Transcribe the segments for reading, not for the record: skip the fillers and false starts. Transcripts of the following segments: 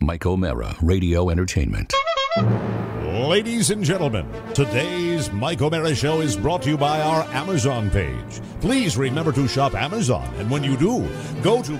Mike O'Meara, Radio Entertainment. Ladies and gentlemen, today's Mike O'Meara Show is brought to you by our Amazon page. Please remember to shop Amazon, and when you do, go to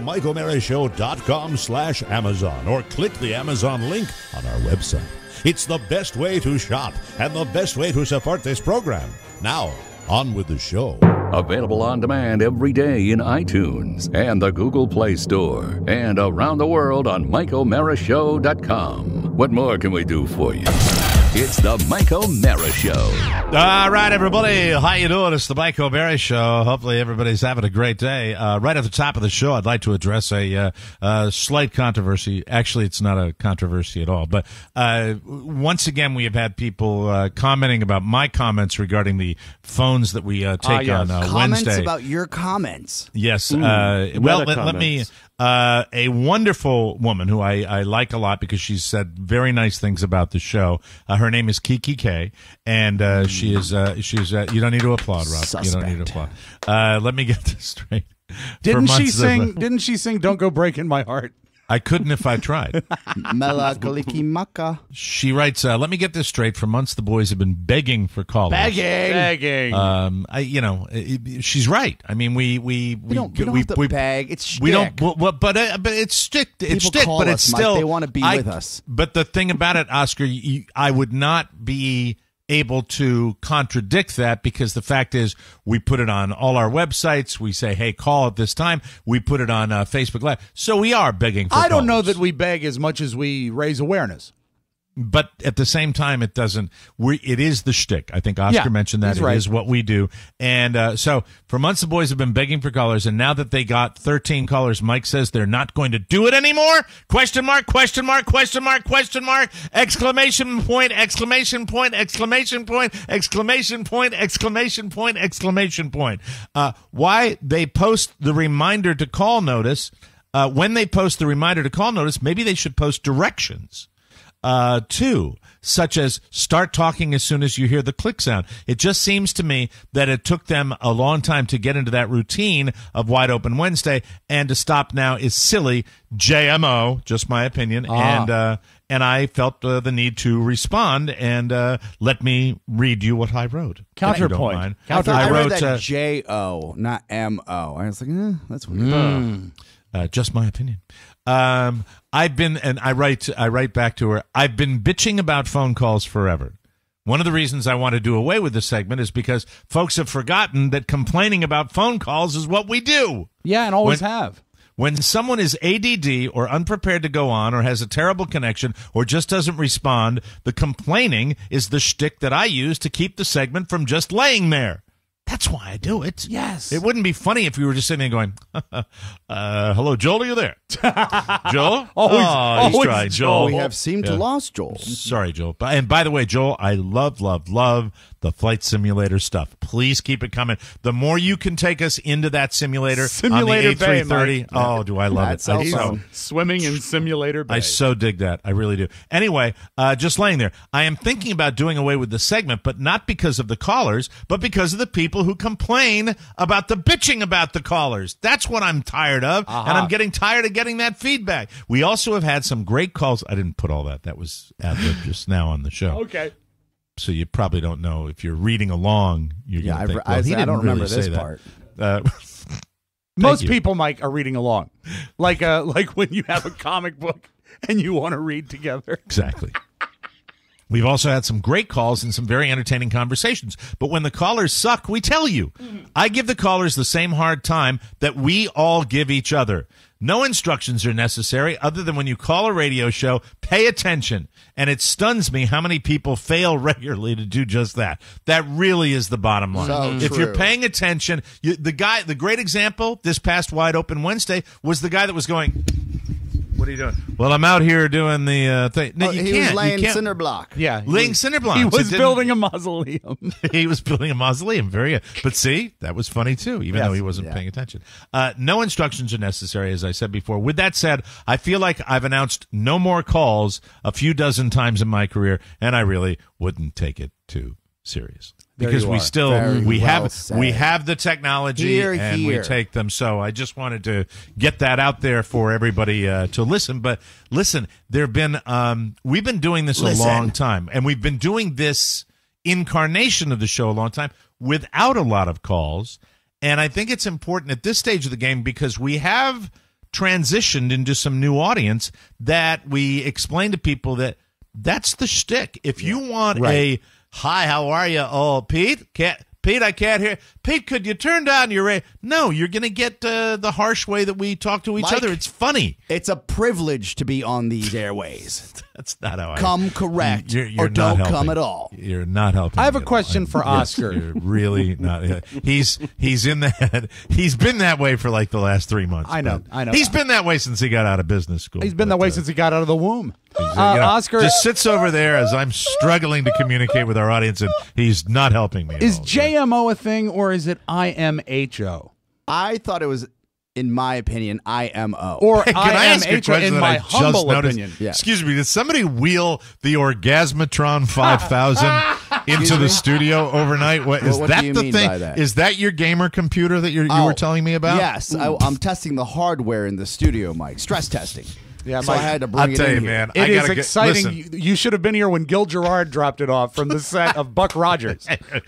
MikeO'MearaShow.com/Amazon or click the Amazon link on our website. It's the best way to shop and the best way to support this program. Now, on with the show. Available on demand every day in iTunes and the Google Play Store and around the world on MikeO'MearaShow.com. What more can we do for you? It's the Mike O'Meara Show. All right, everybody. How you doing? It's the Mike O'Meara Show. Hopefully everybody's having a great day. Right at the top of the show, I'd like to address a slight controversy. Actually, it's not a controversy at all. But once again, we have had people commenting about my comments regarding the phones that we take on Wednesday. Comments about your comments. Yes. Well, let me... a wonderful woman who I like a lot because she's said very nice things about the show. Her name is Kiki K, and she's you don't need to applaud, Rob. Suspect. You don't need to applaud. Let me get this straight. Didn't she sing Don't Go Breaking My Heart? I couldn't if I tried. Melagolikimaka. She writes, let me get this straight. For months, the boys have been begging for callers. Begging. She's right. I mean, we don't have to beg. It's shtick. We don't, but it's shtick. It's People shtick, call but us, it's Mike. still. They want to be with us. But the thing about it, Oscar, I would not be able to contradict that because the fact is we put it on all our websites. We say, hey, call at this time. We put it on Facebook Live. So we are begging for I don't know callers. that we beg as much as we raise awareness. But at the same time, it doesn't. It is the shtick. I think Oscar mentioned that. It is what we do. And so for months, the boys have been begging for callers. And now that they got 13 callers, Mike says they're not going to do it anymore. Question mark, question mark, question mark, question mark, exclamation point, exclamation point, exclamation point, exclamation point, exclamation point, exclamation point. Why they post the reminder to call notice. When they post the reminder to call notice, maybe they should post directions. Too, such as start talking as soon as you hear the click sound. It just seems to me that it took them a long time to get into that routine of Wide Open Wednesday, and to stop now is silly. JMO, just my opinion, and I felt the need to respond, and let me read you what I wrote. Counterpoint. I wrote read that J-O, not M-O. I was like, that's weird. Just my opinion. I've been, and I write back to her, I've been bitching about phone calls forever. One of the reasons I want to do away with this segment is because folks have forgotten that complaining about phone calls is what we do. Yeah, and always have. When someone is ADD or unprepared to go on or has a terrible connection or just doesn't respond, the complaining is the shtick that I use to keep the segment from just laying there. That's why I do it. Yes. It wouldn't be funny if we were just sitting there going, hello, Joel, are you there? Joel? Always he's trying, Joel. We have seemed to lost Joel. Sorry, Joel. And by the way, Joel, I love the flight simulator stuff. Please keep it coming. The more you can take us into that simulator on the A330. Oh, do I love it. Swimming in Simulator Bay. I so dig that. I really do. Anyway, just laying there. I am thinking about doing away with the segment, but not because of the callers, but because of the people who complain about the bitching about the callers. That's what I'm tired of, and I'm getting tired of getting that feedback. We also have had some great calls. I didn't put all that. That was ad-lib just now on the show. Okay. So you probably don't know. If you're reading along, you're going to think, well, he didn't I don't remember really this say part. That. Most people, Mike, are reading along. Like when you have a comic book and you want to read together. Exactly. We've also had some great calls and some very entertaining conversations. But when the callers suck, we tell you. I give the callers the same hard time that we all give each other. No instructions are necessary other than when you call a radio show, pay attention. And it stuns me how many people fail regularly to do just that. That really is the bottom line. So if true. you're paying attention, the great example this past Wide Open Wednesday was the guy that was going, what are you doing? Well, I'm out here doing the thing. No, He was laying cinder block. Yeah. Laying cinder blocks. He was building a mausoleum. He was building a mausoleum. Very good. But see, that was funny too, even though he wasn't paying attention. No instructions are necessary, as I said before. With that said, I feel like I've announced no more calls a few dozen times in my career, and I really wouldn't take it too serious. because we still we well said. have the technology Here. we take them. So I just wanted to get that out there for everybody to listen. But listen, there've been we've been doing this a long time, and we've been doing this incarnation of the show a long time without a lot of calls. And I think it's important at this stage of the game because we have transitioned into some new audience that we explain to people that that's the shtick. If you want a hi, how are you? Oh, Pete, Pete, I can't hear. Pete, could you turn down your radio? No, you're going to get the harsh way that we talk to each other. It's funny. It's a privilege to be on these airways. That's not how I come correct you're or not don't helping. come at all. You're not helping. I have me a at question all. for Oscar. You're really not. He's in that. He's been that way for like the last 3 months. I know. He's been that way since he got out of business school. He's been that way since he got out of the womb. Oscar just sits over there as I'm struggling to communicate with our audience, and he's not helping me. Is JMO a thing or is it IMHO? I thought it was, in my opinion, IMO. Or Hey, can I ask a IMHO question in that my I just humble noticed? opinion. Yeah. Excuse me, did somebody wheel the Orgasmatron 5000 into the studio overnight? What is what that do you the mean thing? by that? Is that your gamer computer that you were telling me about? Yes, I'm testing the hardware in the studio, Mike. Stress testing. Yeah, so I had to bring I'll it tell in you, here. man. It is exciting. Listen, You should have been here when Gil Gerard dropped it off from the set of Buck Rogers.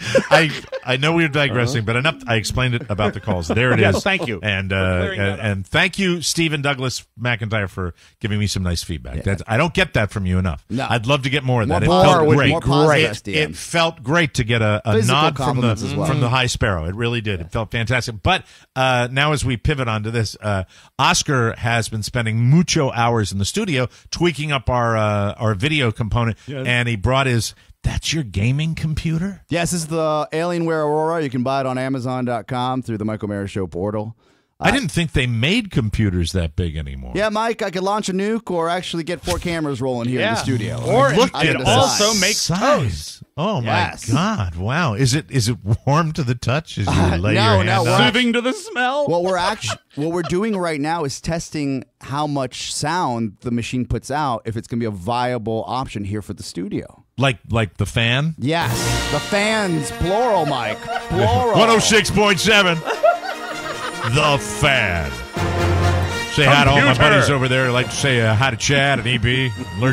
I know we were digressing, but enough. I explained it about the calls. There it is. Yes, thank you. And thank you, Stephen Douglas McIntyre, for giving me some nice feedback. That's, I don't get that from you enough. No. I'd love to get more of that. More It felt would be great. more positive SDM. It felt great to get a Physical nod from compliments as well. from the High Sparrow. It really did. It felt fantastic. But now, as we pivot onto this, Oscar has been spending mucho hours in the studio tweaking up our video component, and he brought his. That's your gaming computer? Yes, this is the Alienware Aurora. You can buy it on Amazon.com through the Michael Mara Show portal. I didn't think they made computers that big anymore. Yeah, Mike, I could launch a nuke or actually get 4 cameras rolling here in the studio. Or Look, I it can decide. also makes size. Oh Yes. my God! Wow, is it warm to the touch as you lay no, your hand we're on it? Soothing to the smell. What we're doing right now is testing how much sound the machine puts out, if it's going to be a viable option here for the studio. Like the fan? Yes, the fans, plural, Mike, plural. 106.7. The fan. Say hi to all my Computer. buddies over there. I'd like to say hi to Chad and EB,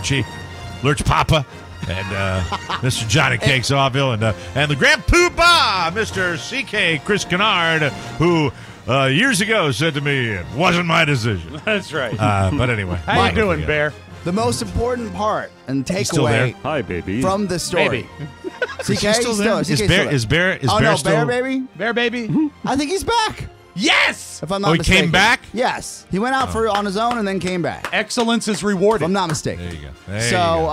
Lurch Papa, and Mr. Johnny Cakes Awville, and the Grand Poobah, Mr. CK Chris Kennard, who years ago said to me, "It wasn't my decision." That's right. But anyway, How you doing, Bear? The most important part and still there? takeaway Hi, baby. from this story. Baby. CK, Is he still there? CK Is still Bear? there. Is Bear? Is Oh Bear no, still? Bear baby. Bear baby? I think he's back. Yes! If I'm not Oh, he mistaken. came back? Yes, he went out for on his own and then came back. Excellence is If rewarded. I'm not mistaken. There you go. There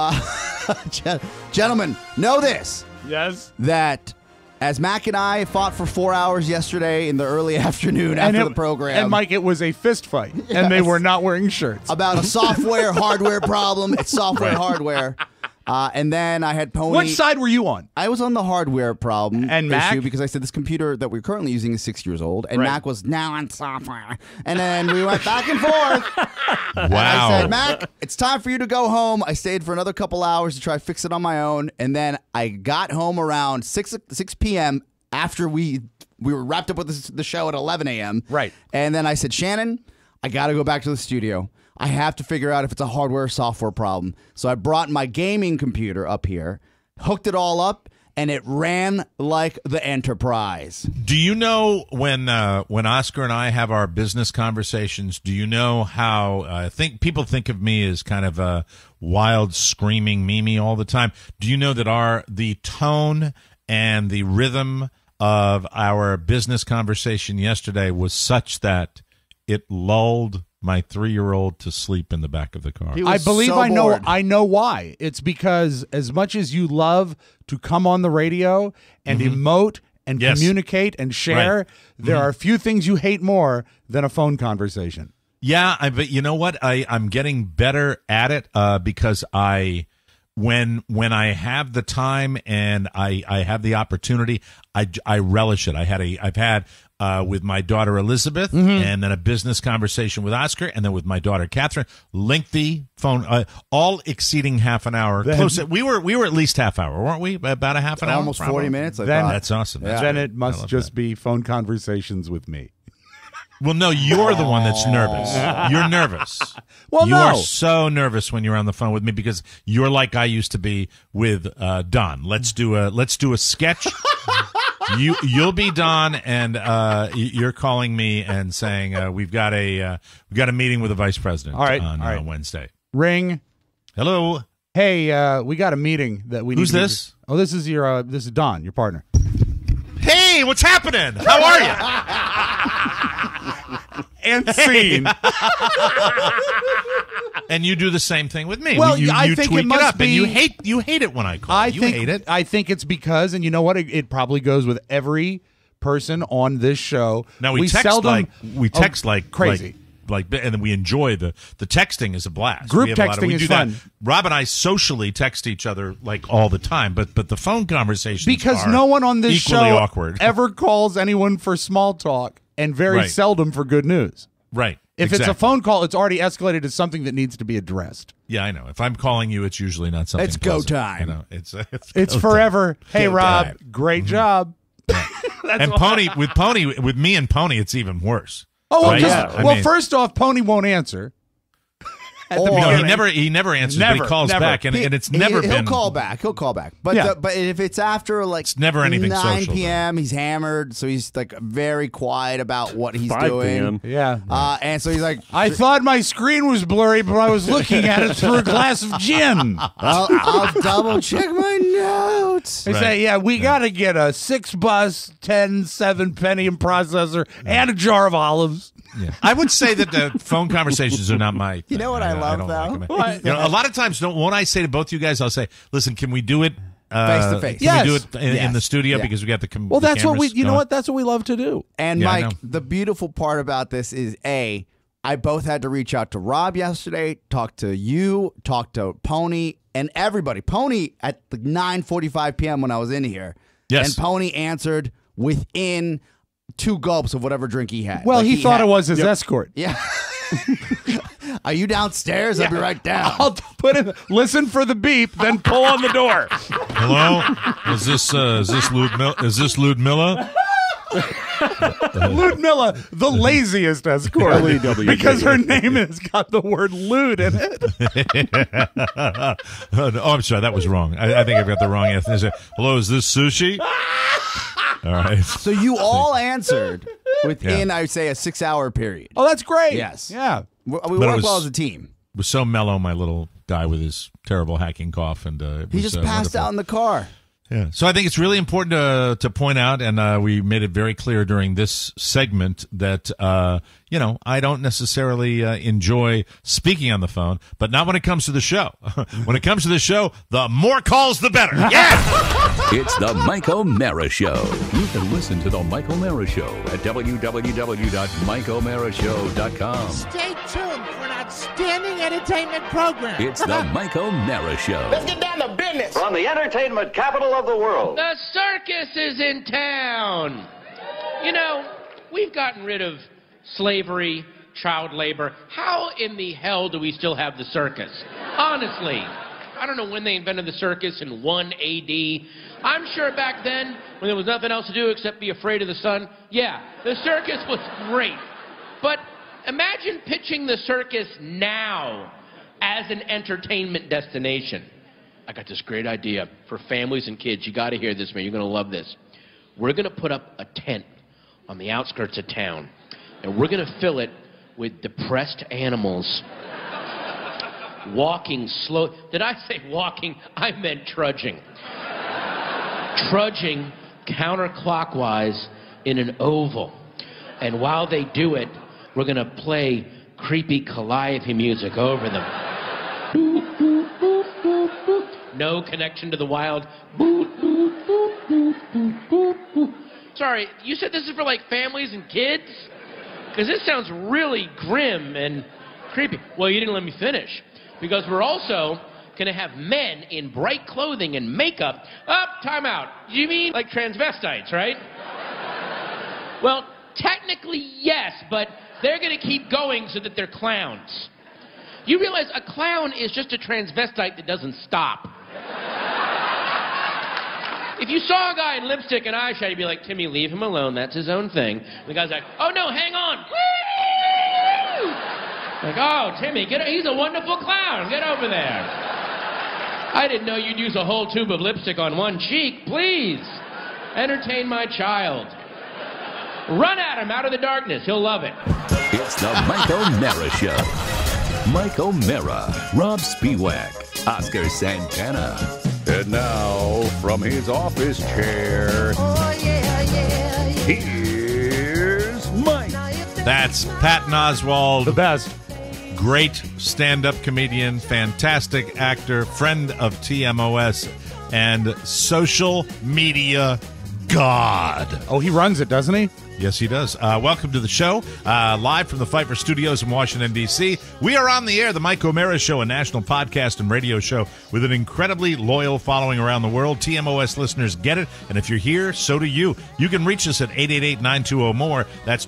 So, gentlemen, know this: Yes. that as Mac and I fought for 4 hours yesterday in the early afternoon after the program, And Mike, it was a fist fight. And they were not wearing shirts. about a software hardware problem. It's software hardware. And then I had Pony. What side were you on? I was on the hardware problem And issue Mac? because I said this computer that we're currently using is 6 years old, and Right. Mac was now on software. And then we went back and forth. And Wow. I said, Mac, it's time for you to go home. I stayed for another couple hours to try to fix it on my own, and then I got home around 6 p.m. after we were wrapped up with the show at 11 a.m. Right. And then I said, Shannon, I got to go back to the studio. I have to figure out if it's a hardware or software problem. So I brought my gaming computer up here, hooked it all up, and it ran like the Enterprise. Do you know when Oscar and I have our business conversations? Do you know how people think of me as kind of a wild, screaming Mimi all the time? Do you know that the tone and the rhythm of our business conversation yesterday was such that it lulled my 3-year-old to sleep in the back of the car? He I was believe so I know. bored. I know why. It's because as much as you love to come on the radio and emote and Yes. communicate and share, Right. there are few things you hate more than a phone conversation. Yeah, but you know what? I'm getting better at it because when I have the time and I have the opportunity, I relish it. I've had with my daughter Elizabeth, and then a business conversation with Oscar, and then with my daughter Catherine. Lengthy phone, all exceeding half an hour. Close. We were at least half hour, weren't we? About a half an hour, almost probably. 40 minutes. That's awesome. That's then great. it must just be phone conversations with me. Well, no, you're the one that's nervous. You're nervous. Well, you no. are so nervous when you're on the phone with me because you're like I used to be with Don. Let's do a sketch. You'll be Don, and you're calling me and saying we've got a meeting with the vice president on Wednesday. Ring. Hello. Hey, we got a meeting that we. Who's need this? Oh, this is Don, your partner. Hey, what's happening? How are you? And scene. And you do the same thing with me. Well, you I think tweak it must up, be. and you hate it when I call. You hate it. I think it's because, and you know what? It probably goes with every person on this show. Now we text like crazy. And then we enjoy the texting is a blast. Group texting is fun. Rob and I socially text each other like all the time, but the phone conversations because are no one on this show awkward. ever calls anyone for small talk, and very seldom for good news. Right. If it's a phone call, it's already escalated to something that needs to be addressed. Yeah, I know. If I'm calling you, it's usually not something. It's go pleasant. time. You know, It's go forever. time. Hey, Go Rob, time. great job. And with me and Pony, it's even worse. Oh, well, Right? First off, Pony won't answer. No, he never answers, but he calls back, and it's never been. He'll call back. But but if it's after like it's never anything 9 social, p.m., he's hammered, so he's like very quiet about what he's 5 doing. p.m. Yeah. And so he's like, I thought my screen was blurry, but I was looking at it through a glass of gin. I'll double check my notes. They say, yeah, we got to get a 6-bus, 10 7-penny processor and a jar of olives. Yeah. I would say that the phone conversations are not my thing. You know what I love, don't though? Like them. A lot of times, won't I say to both you guys, I'll say, listen, can we do it face to face? Can we do it in the studio Yeah. because we got the Well, the that's what cameras you know going? what? That's what we love to do. And Yeah, I Mike, know. the beautiful part about this is I both had to reach out to Rob yesterday, talk to you, talk to Pony, and everybody. Pony at the 9:45 p.m. when I was in here. Yes. And Pony answered within 2 gulps of whatever drink he had. Well, Like, he thought had- it was his escort. Yeah. Are you downstairs? I'll be right down. I'll listen for the beep, then pull on the door. Hello? Is this Ludmilla? Is this Ludmilla? Ludmilla, the laziest escort, L-E-W-D. because her name has got the word lewd in it. Oh, I'm sorry, that was wrong. I think I've got the wrong ethnicity. Hello, is this sushi? All right. So you all answered within, I would say, a 6-hour period. Oh, that's great. Yes. Yeah. We But work it was- well as a team. It was so mellow, my little guy with his terrible hacking cough, and He just passed out in the car. Yeah. So I think it's really important to point out, and we made it very clear during this segment that I don't necessarily enjoy speaking on the phone, but not when it comes to the show. When it comes to the show, the more calls, the better. Yeah. It's the Mike O'Mara Show. You can listen to the Mike O'Mara Show at www.mikeomarashow.com. Stay tuned for an outstanding entertainment program. It's the Mike O'Mara Show. Let's get down to business. From the entertainment capital of the world. The circus is in town. You know, we've gotten rid of slavery, child labor. How in the hell do we still have the circus? Honestly, I don't know when they invented the circus in 1 AD. I'm sure back then, when there was nothing else to do except be afraid of the sun, yeah, the circus was great. But imagine pitching the circus now as an entertainment destination. I got this great idea for families and kids. You got to hear this, man. You're going to love this. We're going to put up a tent on the outskirts of town, and we're going to fill it with depressed animals walking slow. Did I say walking? I meant trudging. Trudging counterclockwise in an oval. And while they do it, we're going to play creepy Calliope music over them. No connection to the wild. Sorry, you said this is for like families and kids? Because this sounds really grim and creepy. Well, you didn't let me finish. Because we're also going to have men in bright clothing and makeup. Time out. You mean like transvestites, right? Well, technically, yes, but they're going to keep going so that they're clowns. You realize a clown is just a transvestite that doesn't stop. If you saw a guy in lipstick and eyeshadow, you'd be like, Timmy, leave him alone. That's his own thing. The guy's like, oh, no, hang on. Woo! Like, oh, Timmy, he's a wonderful clown. Get over there. I didn't know you'd use a whole tube of lipstick on one cheek. Please, entertain my child. Run at him out of the darkness. He'll love it. It's the Mike O'Meara Show. Mike O'Meara, Rob Spiewak, Oscar Santana. And now, from his office chair, here's Mike. That's Patton Oswalt. The best. Great stand-up comedian, fantastic actor, friend of TMOS, and social media god. Oh, he runs it, doesn't he? Yes, he does. Welcome to the show, live from the Pfeiffer Studios in Washington, D.C. We are on the air, the Mike O'Meara Show, a national podcast and radio show with an incredibly loyal following around the world. TMOS listeners get it, and if you're here, so do you. You can reach us at 888-920-MORE. That's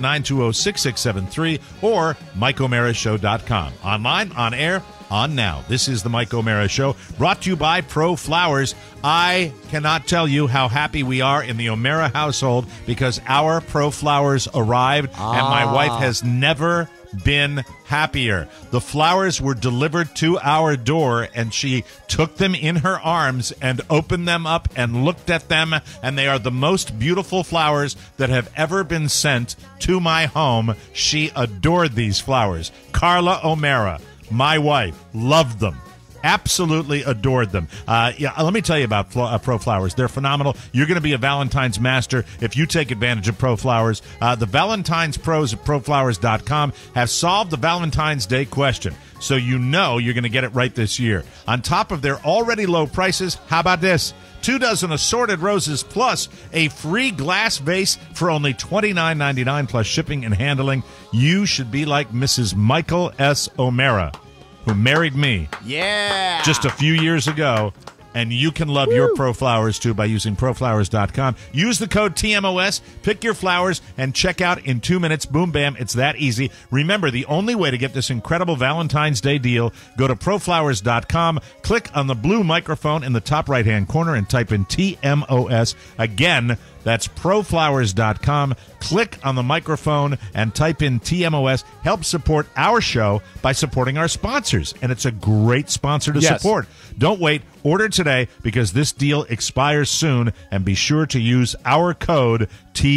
888-920-6673 or MikeO'MearaShow.com. Online, on air, on now. This is the Mike O'Meara Show, brought to you by Pro Flowers. I cannot tell you how happy we are in the O'Meara household because our Pro Flowers arrived, and my wife has never been happier. The flowers were delivered to our door, and she took them in her arms and opened them up and looked at them, and they are the most beautiful flowers that have ever been sent to my home. She adored these flowers. Carla O'Meara, my wife, loved them. Absolutely adored them. Let me tell you about Pro Flowers. They're phenomenal. You're going to be a Valentine's master if you take advantage of Pro Flowers. The Valentine's Pros at ProFlowers.com have solved the Valentine's Day question, so you know you're going to get it right this year. On top of their already low prices, how about this? 2 dozen assorted roses plus a free glass vase for only $29.99 plus shipping and handling. You should be like Mrs. Michael S. O'Meara, who married me just a few years ago, and you can love your Pro Flowers too by using ProFlowers.com. Use the code TMOS, pick your flowers, and check out in 2 minutes. Boom, bam, it's that easy. Remember, the only way to get this incredible Valentine's Day deal, go to ProFlowers.com, click on the blue microphone in the top right-hand corner, and type in TMOS. Again, that's ProFlowers.com. Click on the microphone and type in TMOS. Help support our show by supporting our sponsors. And it's a great sponsor to support. Don't wait. Order today because this deal expires soon. And be sure to use our code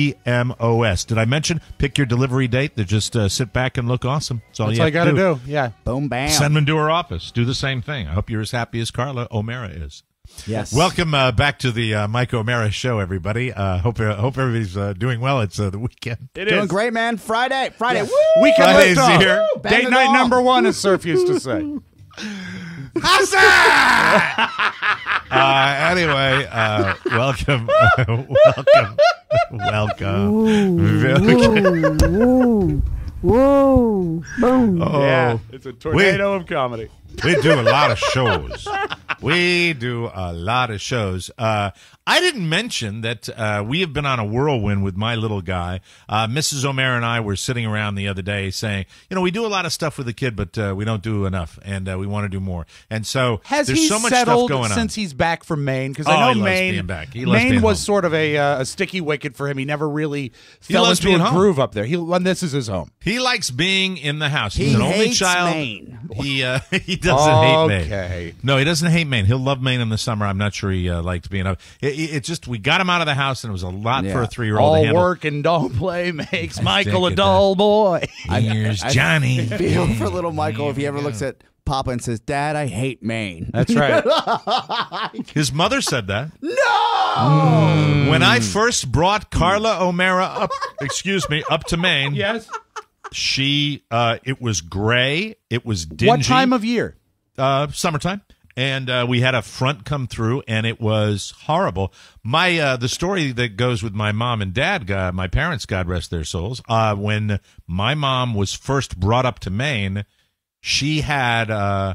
TMOS. Did I mention pick your delivery date? They just sit back and look awesome. That's all you got to do. Yeah. Boom, bam. Send them to our office. Do the same thing. I hope you're as happy as Carla O'Meara is. Yes. Welcome back to the Mike O'Meara Show, everybody. Hope everybody's doing well. It's the weekend. Doing great, man. Friday. Yeah. Woo! Weekend Friday's liftoff. here. Date night number 1, as Surf used to say. Anyway, welcome. Whoa, boom. Yeah, it's a tornado of comedy. We do a lot of shows. I didn't mention that we have been on a whirlwind with my little guy. Mrs. O'Meara and I were sitting around the other day saying, we do a lot of stuff with the kid, but we don't do enough, and we want to do more. And so there's so much stuff going on. Since he's back from Maine? Because I know he Maine, loves being back. Maine was sort of a sticky wicket for him. He never really fell into a groove up there. This is his home. He likes being in the house. He He's an only hates child. Maine. He doesn't hate Maine. Okay. No, he doesn't hate Maine. He'll love Maine in the summer. I'm not sure he liked being up. It's just we got him out of the house, and it was a lot for a 3-year-old to All handle. work and don't play makes Michael a dull boy. Here's Johnny. Feel for little Michael if he ever looks at Papa and says, "Dad, I hate Maine." That's right. His mother said that. No! When I first brought Carla O'Meara up to Maine, Yes. it was gray. It was dingy. What time of year? Summertime. And we had a front come through, and it was horrible. The story that goes with my mom and dad, my parents, God rest their souls, when my mom was first brought up to Maine, she had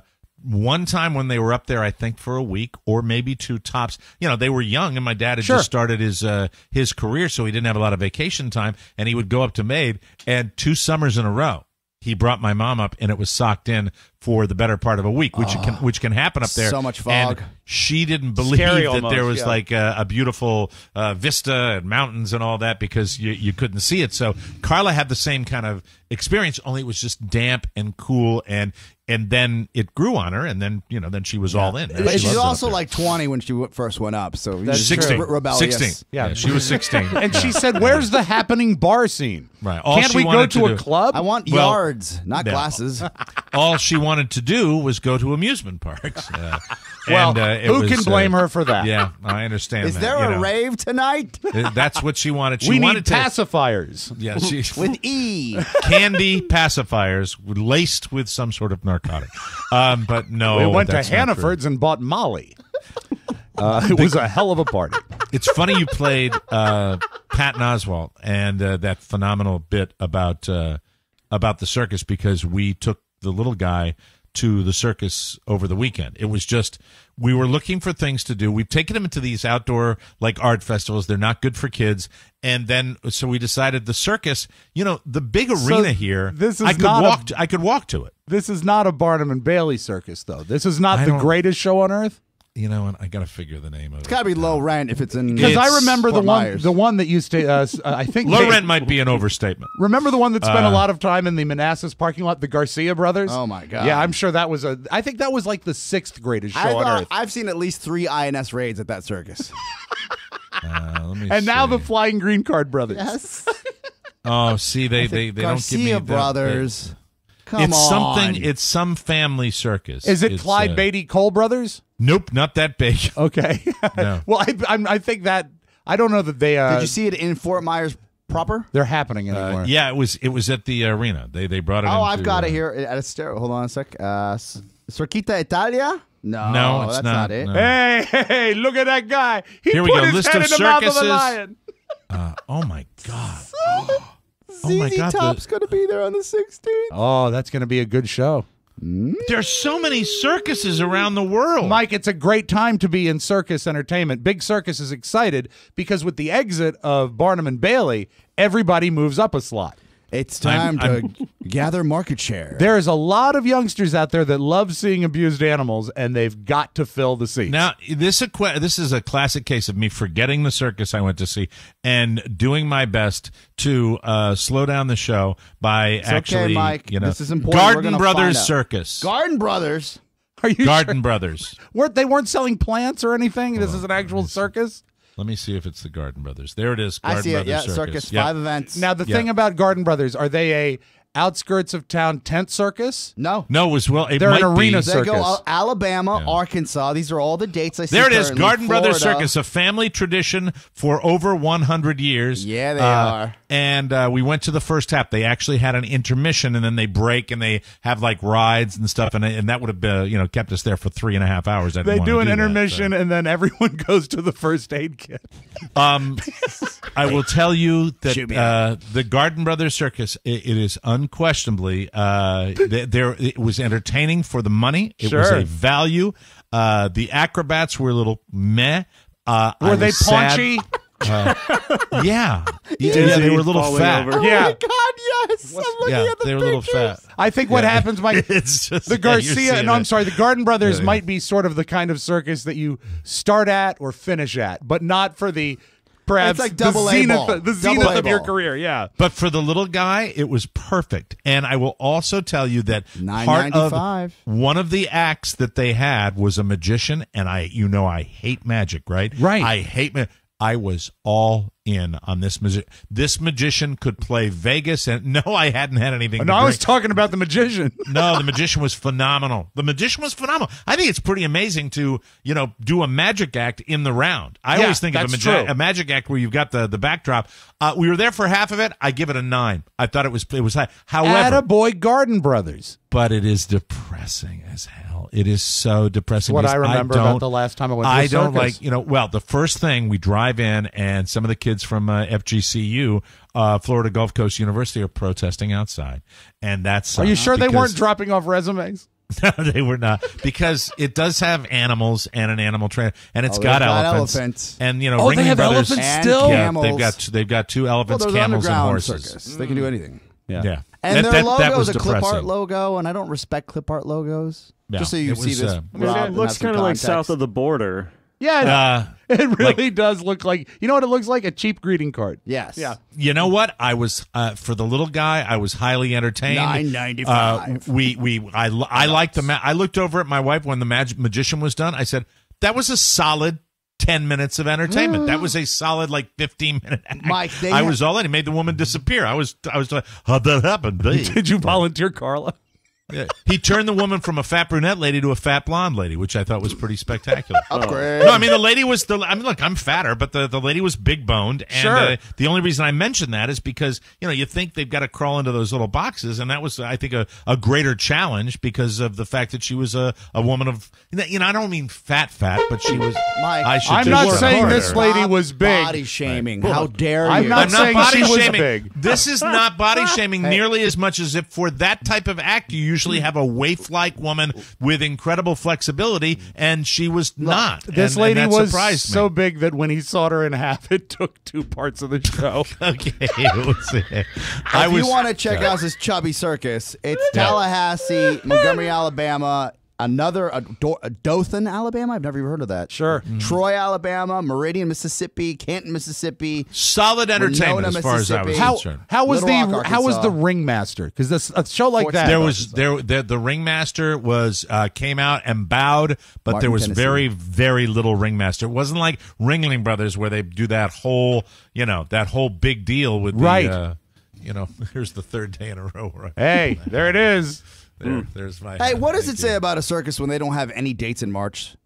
one time when they were up there, I think for a week or maybe 2 tops. You know, they were young, and my dad had just started his career, so he didn't have a lot of vacation time, and he would go up to Maid, and 2 summers in a row, he brought my mom up, and it was socked in for the better part of a week, which can happen up there. So much fog. And she didn't believe that there was like a beautiful vista and mountains and all that because you couldn't see it. So Carla had the same kind of experience, only it was just damp and cool, and then it grew on her, and then then she was all in. But she's also like 20 when she first went up, so that's 16. Rebellious. 16. Yeah, she was 16. And she said, "Where's the happening bar scene? Right? Can't we go to a club? I want yards, not glasses." All she wanted to do was go to amusement parks. Well, who can blame her for that? Yeah, I understand. Is there a rave tonight? That's what she wanted. She we wanted need pacifiers. Yeah, with E. Candy pacifiers laced with some sort of narcotic. But no, we went to Hannaford's and bought Molly. It was a hell of a party. It's funny you played Patton Oswalt and that phenomenal bit about the circus, because we took the little guy to the circus over the weekend. It was just, we were looking for things to do. We've taken him into these outdoor like art festivals. They're not good for kids. And then, so we decided the circus, the big arena here, I could walk to it. This is not a Barnum and Bailey circus, though. This is not the greatest show on earth. And I got to figure the name of it. It's got to be low rent if it's in. Because I remember the one that used to. I think low rent might be an overstatement. Remember the one that spent a lot of time in the Manassas parking lot, the Garcia brothers? Oh my God! Yeah, I'm sure that was I think that was like the 6th greatest show on earth. I've seen at least 3 INS raids at that circus. Now the Flying Green Card brothers. Yes. Oh, see, they don't give me Garcia brothers. Come on. It's some family circus. Is it Clyde Beatty Cole brothers? Nope, not that big. Okay. No. Well, I think that I don't know that they. Did you see it in Fort Myers proper? They're happening anymore. Yeah, it was at the arena. They brought it. I've got it here at a stereo. Hold on a sec. Circuita Italia. No, it's that's not it. No. Hey, look at that guy. Here we put go. his List head of in the mouth of circuses. the lion. Oh my God. ZZ Top's going to be there on the 16th. Oh, that's going to be a good show. There's so many circuses around the world. Mike, it's a great time to be in circus entertainment. Big Circus is excited because with the exit of Barnum and Bailey, everybody moves up a slot. It's time to gather market share. There is a lot of youngsters out there that love seeing abused animals, and they've got to fill the seats. Now, this is a classic case of me forgetting the circus I went to see and doing my best to slow down the show by Mike. This is important. Garden Brothers Circus. Garden Brothers? Are you Garden Brothers. They weren't selling plants or anything? This is an actual circus? Let me see if it's the Garden Brothers. There it is. Garden I see it. Brothers Yeah, circus. 5 events. Now, the thing about Garden Brothers, are they a outskirts of town tent circus? No. They're an arena circus. They go Alabama, Arkansas. These are all the dates I see. There it is. currently. Garden Brothers Florida. Circus, a family tradition for over 100 years. Yeah, they are. And we went to the first half. They actually had an intermission, and then they break, and they have like rides and stuff, and that would have been, kept us there for 3.5 hours. They do an intermission, and then everyone goes to the first aid kit. I will tell you that the Garden Brothers Circus, it is unquestionably it was entertaining for the money. It was a value. The acrobats were a little meh. Were they paunchy? Yeah, they were a little fat. Oh Yeah. my God, yes. I'm looking at the they were a little fat. I think what happens, Mike, It's just the Garcia, I'm sorry, the Garden Brothers might be sort of the kind of circus that you start at or finish at, but not for the perhaps It's like the double A zenith, ball. the zenith Double A of your ball. career. Yeah. But for the little guy, it was perfect. And I will also tell you that part of $9.95. one of the acts that they had was a magician, and I hate magic, right? Right. I hate magic. I was all in on this magician. This magician could play Vegas, and no, I hadn't had anything. No, I was talking about the magician. No, the magician was phenomenal. The magician was phenomenal. I think it's pretty amazing to, do a magic act in the round. I always think of a magic act where you've got the backdrop. We were there for half of it. I give it a 9. I thought it was high. However, Attaboy Garden Brothers. but it is depressing as hell. It is so depressing. What I remember about the last time I went to a circus. The first thing, we drive in and some of the kids from FGCU, Florida Gulf Coast University, are protesting outside. And that's Are you sure they because- weren't dropping off resumes? No, they were not, because it does have animals and an animal trainer, and it's got they've got elephants. And they Ringling have Brothers elephants and still. Yeah, camels. they've got 2 elephants, Well, they're camels, and underground horses. circus. They can do anything. Yeah, And that, their that, logo that was is a clip art depressing. logo, and I don't respect clip art logos. Yeah, Just so you it see was, this. I I mean, it looks kind of like south of the border. Yeah, it really does look like. You know what it looks like? A cheap greeting card. Yes. Yeah. You know what? I was for the little guy. I was highly entertained. $9.95. I liked the. I looked over at my wife when the magician was done. I said that was a solid 10 minutes of entertainment. That was a solid 15-minute act. Mike, I was all in. He made the woman disappear. I was like, how'd that happen? Did you volunteer, Carla? Yeah. He turned the woman from a fat brunette lady to a fat blonde lady, which I thought was pretty spectacular. Upgrade. No, I mean the lady was look, I'm fatter, but the lady was big boned, and Sure. The only reason I mention that is because you think they've got to crawl into those little boxes, and that was I think a greater challenge because of the fact that she was a woman of I don't mean fat, but she was. Mike, I'm not saying this lady was big. Body shaming. How dare you? I'm not saying body she was shaming. big. This is not body shaming nearly as much as if for that type of act you usually have a waif-like woman with incredible flexibility, and she was not. This and lady that was surprised so me. big that when he sawed her in half, it took 2 parts of the show. Okay, If you want to check out this chubby circus, it's Tallahassee, Montgomery, Alabama. Dothan, Alabama. I've never even heard of that. Sure. Troy, Alabama. Meridian, Mississippi. Canton, Mississippi. solid entertainment Winona, as far as I was Mississippi. concerned. How was Little Rock, how was the Arkansas. ringmaster? Because a show like Fort that, The ringmaster was came out and bowed, but Martin, there was Tennessee. very, very little ringmaster. It wasn't like Ringling Brothers where they do that whole big deal with Right. the, here's the 3rd day in a row. Right? hey, there it is. There's my. Hey, what does it thank say you. about a circus when they don't have any dates in March?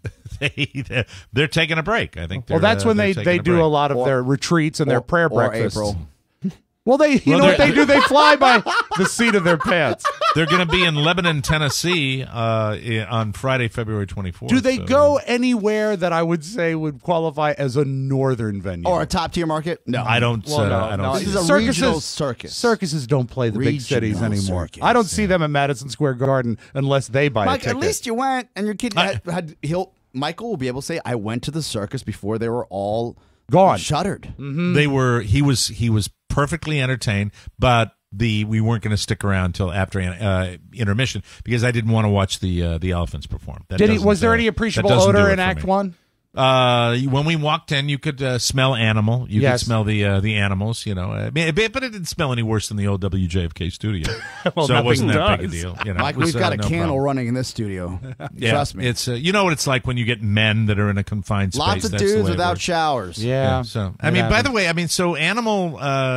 They're taking a break. I think. Well, that's when they taking do break. a lot of their retreats and their prayer or breakfasts. April. Well, you know what they do? They fly by the seat of their pants. They're going to be in Lebanon, Tennessee, on Friday, February 24th. Do they so- go anywhere that I would say would qualify as a northern venue? Or a top tier market? No. I don't. Well, I don't. This see is that. a regional circus. Circuses don't play the big Regional cities anymore. circus, I don't see them at Madison Square Garden unless they buy a Mike, ticket. at least you went, and your kid Michael will be able to say, I went to the circus before they were all Gone. shuttered. They were. He was perfectly entertained, but we weren't going to stick around till after intermission because I didn't want to watch the elephants perform. That Did he? doesn't, Was there any that appreciable doesn't do odor it in for Act me. 1? When we walked in, you could smell animal. You Yes. could smell the animals. But it didn't smell any worse than the old WJFK studio. Well, so it wasn't that nothing big a does. deal. Mike, It was, we've got a no candle problem. running in this studio. Yeah, Trust me. It's you know what it's like when you get men that are in a confined space. Lots of That's the dudes way it without works. showers. Yeah. So It by happens. the way, so animal.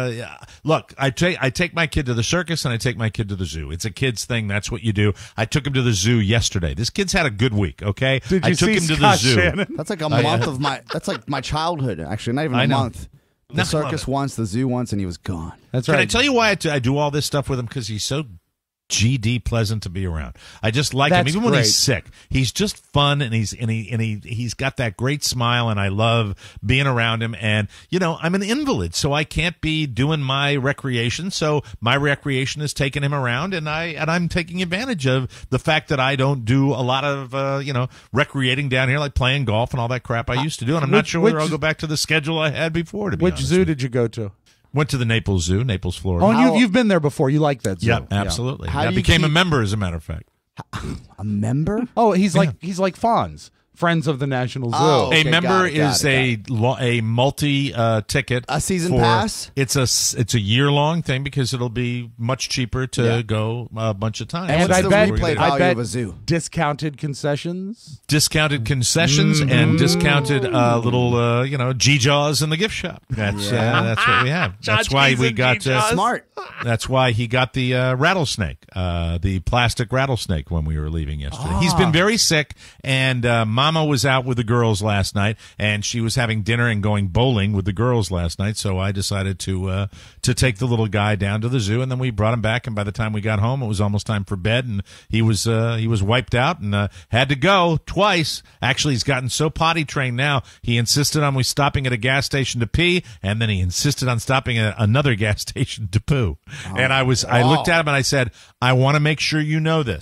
Look, I take my kid to the circus and I take my kid to the zoo. It's a kid's thing. That's what you do. I took him to the zoo yesterday. This kid's had a good week. Okay, Did I you took see him to Scott the zoo. Shannon? That's like a month of my. That's like my childhood. Actually, not even I a know. month. No, I The love circus it. once, the zoo once, and he was gone. That's Can right. I tell you why I do all this stuff with him? Because he's so GD pleasant to be around. I just like him, That's even when great. he's sick. He's just fun, and he's got that great smile, and I love being around him. And I'm an invalid, so I can't be doing my recreation. So my recreation is taking him around, and I'm taking advantage of the fact that I don't do a lot of recreating down here, like playing golf and all that crap I used to do. And I'm not sure whether I'll go back to the schedule I had before. To be Which honest zoo with you. did you go to? Went to the Naples Zoo, Naples, Florida. Oh, and you've been there before. You like that zoo. Yeah, absolutely. How I do you became a keep- member, as a matter of fact. A member? Oh, he's like Fonz, Friends of the National Zoo. Oh, okay, A member got it, is got a multi ticket, A season pass? It's a year long thing because it'll be much cheaper to go a bunch of times. And And what's I the bet, replay I value bet of a zoo? discounted concessions. Discounted concessions and discounted little G-Jaws in the gift shop. That's what we have. That's why we got Smart. That's why he got the rattlesnake, the plastic rattlesnake when we were leaving yesterday. He's been very sick, and Mama was out with the girls last night, and she was having dinner and going bowling with the girls last night. So I decided to take the little guy down to the zoo, and then we brought him back. And by the time we got home, it was almost time for bed, and he was wiped out and had to go twice. Actually, he's gotten so potty trained now. He insisted on we stopping at a gas station to pee, and then he insisted on stopping at another gas station to poo. And I looked at him and I said, I want to make sure you know this.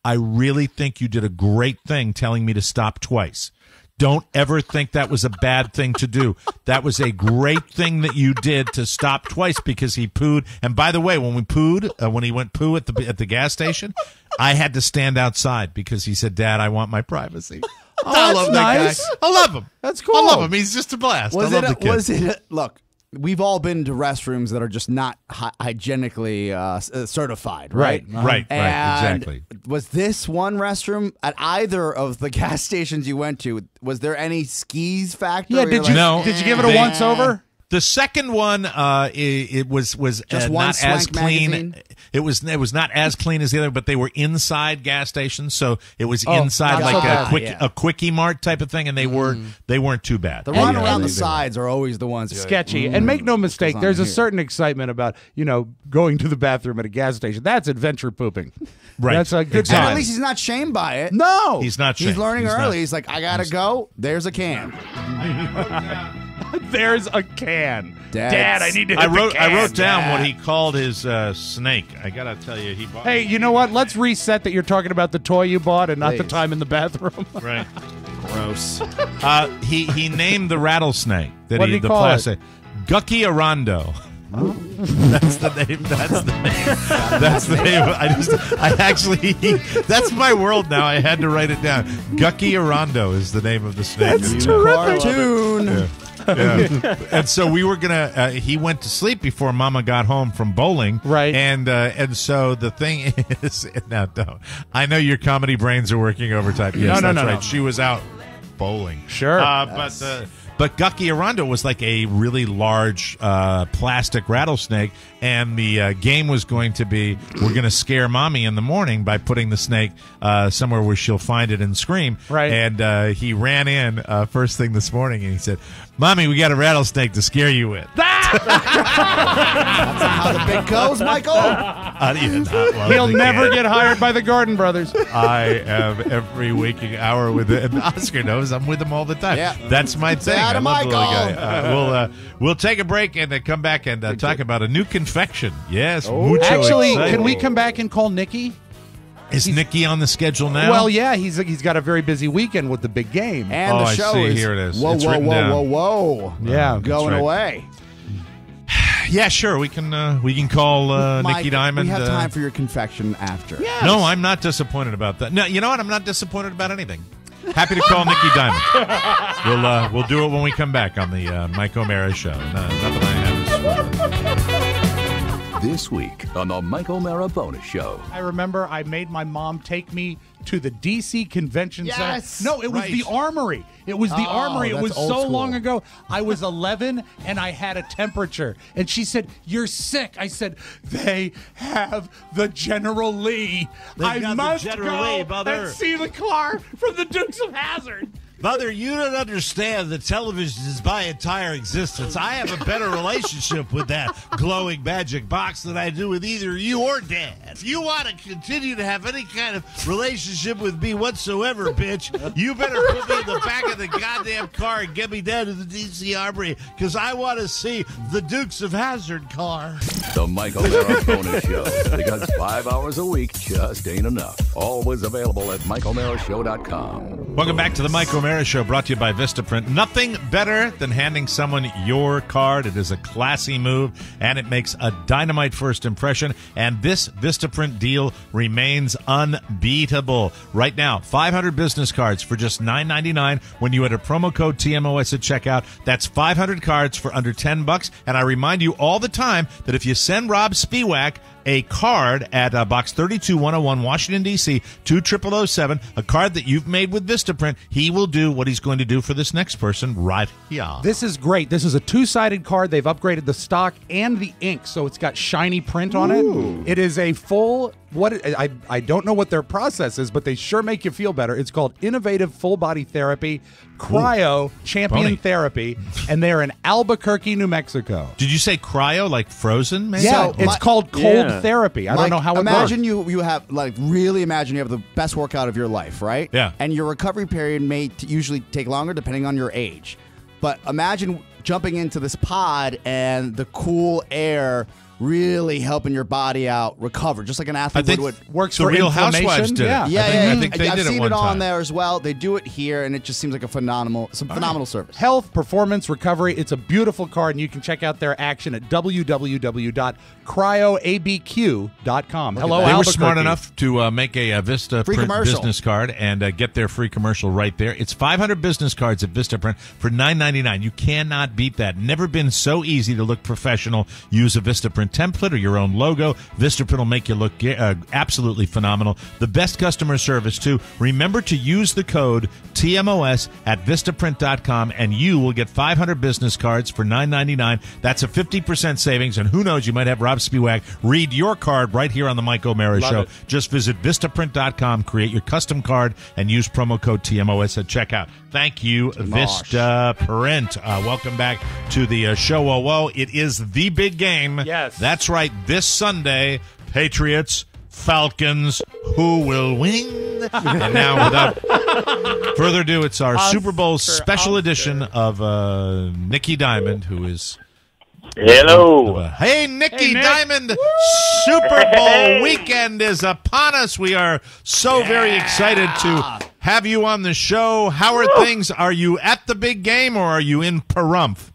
I really think you did a great thing telling me to stop twice. Don't ever think that was a bad thing to do. That was a great thing that you did to stop twice because he pooed. And by the way, when we pooed, when he went poo at the gas station, I had to stand outside because he said, "Dad, I want my privacy." Oh, I love nice. that guy. I love him. That's cool. I love him. He's just a blast. I love the kid. Look, we've all been to restrooms that are just not hygienically certified, right? Right, And exactly. Was this one restroom at either of the gas stations you went to? Was there any skis factor? Yeah, did you give it a once over? The second one, it was Just one not as Swank clean. magazine? It was not as clean as the other, but they were inside gas stations, so it was Oh, inside not like so a bad. a quickie mart type of thing, and they weren't too bad. The run around the they sides are always the ones Sketchy. And make no mistake, I'm there's a here. certain excitement about, going to the bathroom at a gas station. That's adventure pooping. Right. That's a good Exactly. And time. at least he's not shamed by it. No. He's not. He's shamed. learning He's early. not. He's like, I gotta go. There's a can. There's a can. Dad, I need to hit I the can. wrote down what he called his snake. I gotta tell you, he bought. Hey, you know what? Let's reset that you're talking about the toy you bought and not the Please. time in the bathroom. Right. Gross. He named the rattlesnake that What did he the call it? plastic Gucky Arando. That's the name. That's the name. That's the name. That's my world now. I had to write it down. Gucky Arando is the name of the snake. That's terrific. Cartoon. Yeah. And so we were gonna. He went to sleep before Mama got home from bowling. Right. And so the thing is, now don't. I know your comedy brains are working overtime. Yes, No, that's right. no. She was out bowling. Sure. But Gucky Arando was like a really large plastic rattlesnake, and the game was going to be we're going to scare Mommy in the morning by putting the snake somewhere where she'll find it and scream. Right. And he ran in first thing this morning, and he said, "Mommy, we got a rattlesnake to scare you with." That's how the bit goes, Michael. How do you not love He'll the never kid? get hired by the Garden Brothers. I am every waking hour with it. And Oscar knows I'm with him all the time. Yeah. That's my thing. Say hi to I love the little Michael. guy. We'll take a break and come back and talk about a new confection. Yes, mucho Actually, exciting. can we come back and call Nikki? Is Nikki on the schedule now? Well, yeah, he's got a very busy weekend with the big game. And the I show see. is Here it is. Whoa, It's whoa, written whoa, down. whoa, whoa. Yeah, Going right. away. Yeah, sure. We can call Mike, Nikki Diamond. we have time for your confection after. Yeah. No, I'm not disappointed about that. No, you know what? I'm not disappointed about anything. Happy to call Nikki Diamond. We'll do it when we come back on the Mike O'Mara Show. No, nothing I have. This week on the Mike O'Mara Bonus Show. I remember I made my mom take me to the D.C. Convention Yes! Center. No, it was Right. the Armory. It was the Armory. It that's was old so school. long ago. I was 11 and I had a temperature. And she said, "You're sick." I said, "They have the General Lee. I got the must General go Lee, brother." and see the car from the Dukes of Hazzard." Mother, you don't understand that television is my entire existence. I have a better relationship with that glowing magic box than I do with either you or Dad. If you want to continue to have any kind of relationship with me whatsoever, bitch, you better put me in the back of the goddamn car and get me down to the D.C. Armory, because I want to see the Dukes of Hazzard car. The Mike O'Mara Bonus Show. Because 5 hours a week just ain't enough. Always available at MikeO'MaraShow.com. Welcome back to the Mike O'Mara Show, brought to you by Vistaprint. Nothing better than handing someone your card. It is a classy move, and it makes a dynamite first impression. And this Vistaprint deal remains unbeatable. Right now, 500 business cards for just $9.99 when you enter promo code TMOS at checkout. That's 500 cards for under $10. And I remind you all the time that if you send Rob Spiewak a card at Box 32101, Washington, D.C., 20007, a card that you've made with Vistaprint, he will do what he's going to do for this next person right here. This is great. This is a two-sided card. They've upgraded the stock and the ink, so it's got shiny print on it. It is a full... I don't know what their process is, but they sure make you feel better. It's called Innovative Full Body Therapy, Cryo Champion Funny. Therapy, and they're in Albuquerque, New Mexico. Did you say cryo, like frozen, maybe? Yeah, So, it's called cold therapy. I don't know how it imagine works. you have really imagine you have the best workout of your life, right? Yeah. And your recovery period may usually take longer depending on your age. But imagine jumping into this pod and the cool air really helping your body out recover, just like an athlete would. Works the for Real inflammation. Housewives did it. I think they I've did it seen one it on time. there as well. They do it here, and it just seems like a phenomenal service. Health, performance, recovery. It's a beautiful card, and you can check out their action at www.cryoabq.com. Hello, They were Albuquerque. smart enough to make a Vista Free Print commercial. business card and get their free commercial right there. It's 500 business cards at Vista Print for $9.99. You cannot beat that. Never been so easy to look professional. Use a Vista Print template or your own logo. Vistaprint will make you look absolutely phenomenal. The best customer service, too. Remember to use the code TMOS at Vistaprint.com, and you will get 500 business cards for $9.99. That's a 50% savings, and who knows, you might have Rob Spiewak read your card right here on the Mike O'Mara Show. it. Just visit Vistaprint.com, create your custom card, and use promo code TMOS at checkout. Thank you, Vistaprint. Welcome back to the show. Whoa. It is the big game. Yes. That's right. This Sunday, Patriots, Falcons, who will win? And now, without further ado, it's our Super Bowl special edition of Nikki Diamond, who is... Hello. Hey, Nikki Nick. Diamond. Super Bowl weekend is upon us. We are so very excited to have you on the show. How are things? Are you at the big game or are you in Pahrump?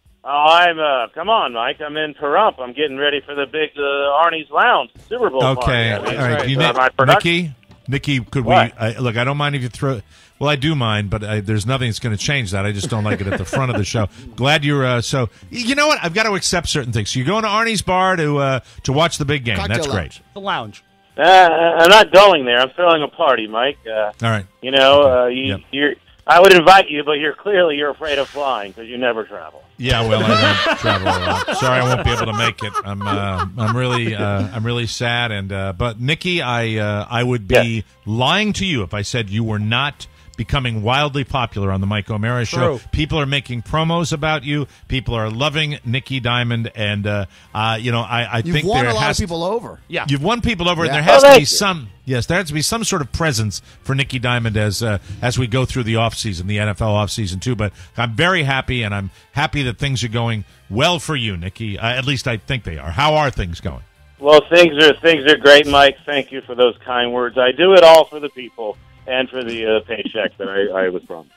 Oh, come on, Mike. I'm in Pahrump. I'm getting ready for the big Arnie's Lounge Super Bowl party. Okay. I mean, All right. my production. Nikki, could What? we look? I don't mind if you throw. Well, I do mind, but there's nothing that's going to change that. I just don't like it at the front of the show. Glad you're. So you know what? I've got to accept certain things. So you're going to Arnie's bar to watch the big game. Cocktail That's great. lounge. The lounge. I'm not going there. I'm throwing a party, Mike. All right. You know, Yep. you're. I would invite you, but you're afraid of flying because you never travel. Yeah, well, I don't travel a lot. Sorry, I won't be able to make it. I'm really sad. And but Nikki, I would be lying to you if I said you were not becoming wildly popular on the Mike O'Mara Show. People are making promos about you. People are loving Nikki Diamond, and I You've think won there a lot has of people over. Yeah. You've won people over, and Yeah. there has to thank be you. some. Yes, there has to be some sort of presence for Nikki Diamond as we go through the offseason, the NFL offseason too. But I'm very happy, and I'm happy that things are going well for you, Nikki. At least I think they are. How are things going? Well, things are great, Mike. Thank you for those kind words. I do it all for the people and for the paycheck that I was promised.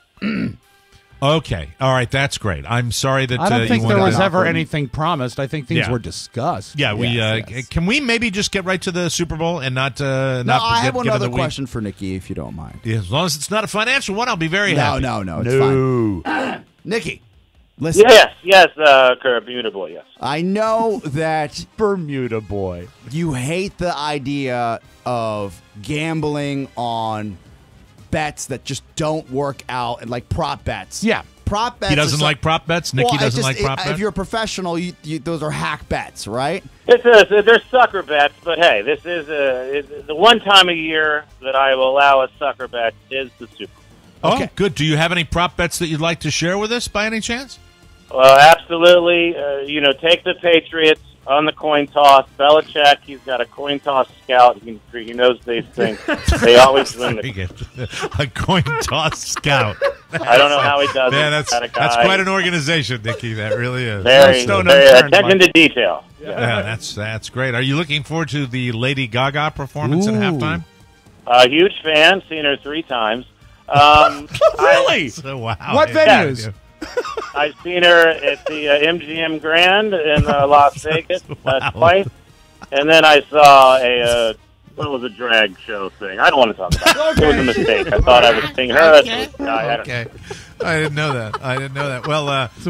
Okay, all right, that's great. I'm sorry that I don't think you there wanted was to- ever anything promised. I think things Yeah. were discussed. Yeah, we Yes. can we maybe just get right to the Super Bowl and not No, not I have one get in other the weeds? question for Nikki, if you don't mind. Yeah, as long as it's not a financial one, I'll be very happy. No, it's fine. Nikki, listen. Yes, Bermuda boy, yes. I know that Bermuda boy. you hate the idea of gambling on bets that just don't work out, and like prop bets. Yeah. Prop bets. He doesn't like prop bets. Nikki doesn't like prop bets. If you're a professional, those are hack bets, right? They're sucker bets, but hey, this is the one time a year that I will allow a sucker bet is the Super Bowl. Oh, good. Do you have any prop bets that you'd like to share with us by any chance? Well, absolutely. Take the Patriots on the coin toss. Belichick, he's got a coin toss scout. He knows these things. They always win. A coin toss scout. I don't know how he does Man, it. that's quite an organization, Nikki. That really is. Very Stone attention unturned, to detail. Yeah, that's great. Are you looking forward to the Lady Gaga performance at halftime? A huge fan. Seen her 3 times. Really? Wow. What venues? I've seen her at the MGM Grand in Las Vegas twice, and then I saw a drag show thing. I don't want to talk about it. It was a mistake. I thought I was seeing her. Okay. I didn't know that. Well,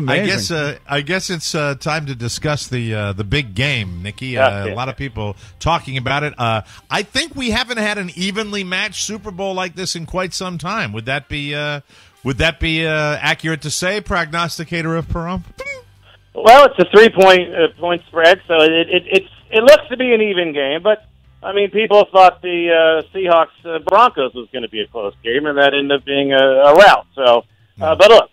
I guess it's time to discuss the big game, Nikki. A lot of people talking about it. I think we haven't had an evenly matched Super Bowl like this in quite some time. Would that be accurate to say, prognosticator of Pahrump? Well, it's a 3-point spread, so it looks to be an even game. But I mean, people thought the Seahawks Broncos was going to be a close game, and that ended up being a rout. So, but look,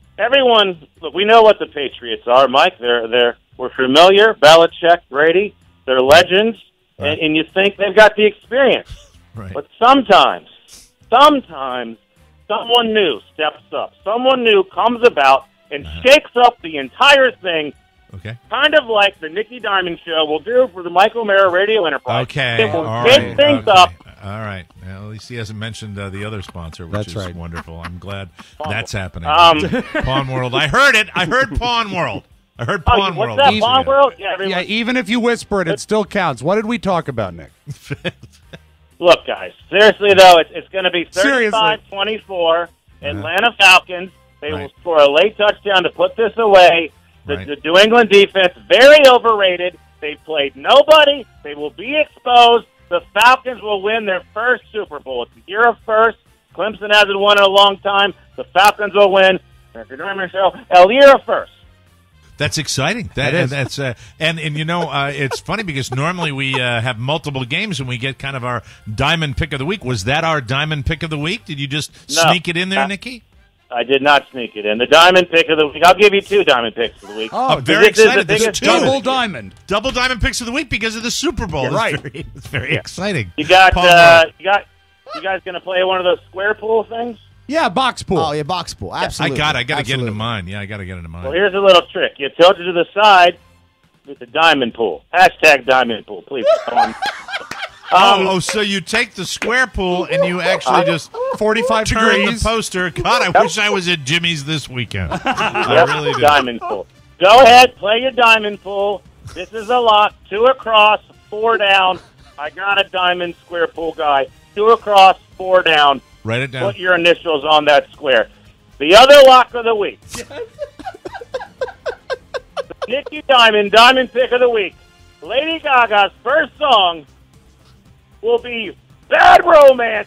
we know what the Patriots are, Mike. We're familiar. Belichick, Brady, they're legends, Right. and you think they've got the experience. Right. But sometimes someone new steps up. Someone new comes about and shakes up the entire thing. Okay. Kind of like the Nicky Diamond Show will do for the Mike O'Meara Radio Enterprise. Okay. It will All shake things up. All right. Well, at least he hasn't mentioned the other sponsor, which is right. wonderful. I'm glad that's happening. Pawn World. I heard it. I heard Pawn World. I heard Pawn World. What's that, Pawn World? Yeah, even if you whisper it still counts. What did we talk about, Nick? Look, guys, seriously, though, it's going to be 35-24. Atlanta Falcons. They will score a late touchdown to put this away. The New England defense, very overrated. They played nobody. They will be exposed. The Falcons will win their first Super Bowl. It's the year of first. Clemson hasn't won in a long time. The Falcons will win. El year of first. That's exciting. That's and you know it's funny because normally we have multiple games and we get kind of our diamond pick of the week. Was that our diamond pick of the week? Did you just sneak it in there, Nicky? I did not sneak it in. The diamond pick of the week. I'll give you 2 diamond picks of the week. Oh, very excited. Double diamond Picks of the week because of the Super Bowl. You're right. It's very exciting. You guys going to play one of those square pool things? Yeah, box pool. Oh, yeah, box pool. Absolutely. I got to get into mine. Yeah, I got to get into mine. Well, here's a little trick. You tilt it to the side with the diamond pool. Hashtag diamond pool, please. So you take the square pool and you actually just 45 turn degrees. the poster. God, I wish I was at Jimmy's this weekend. I really do. Diamond pool. Go ahead, play your diamond pool. This is a lock. 2 across, 4 down. I got a diamond square pool guy. 2 across, 4 down. Write it down. Put your initials on that square. The other lock of the week. Nicky Diamond pick of the week. Lady Gaga's first song will be Bad Romance.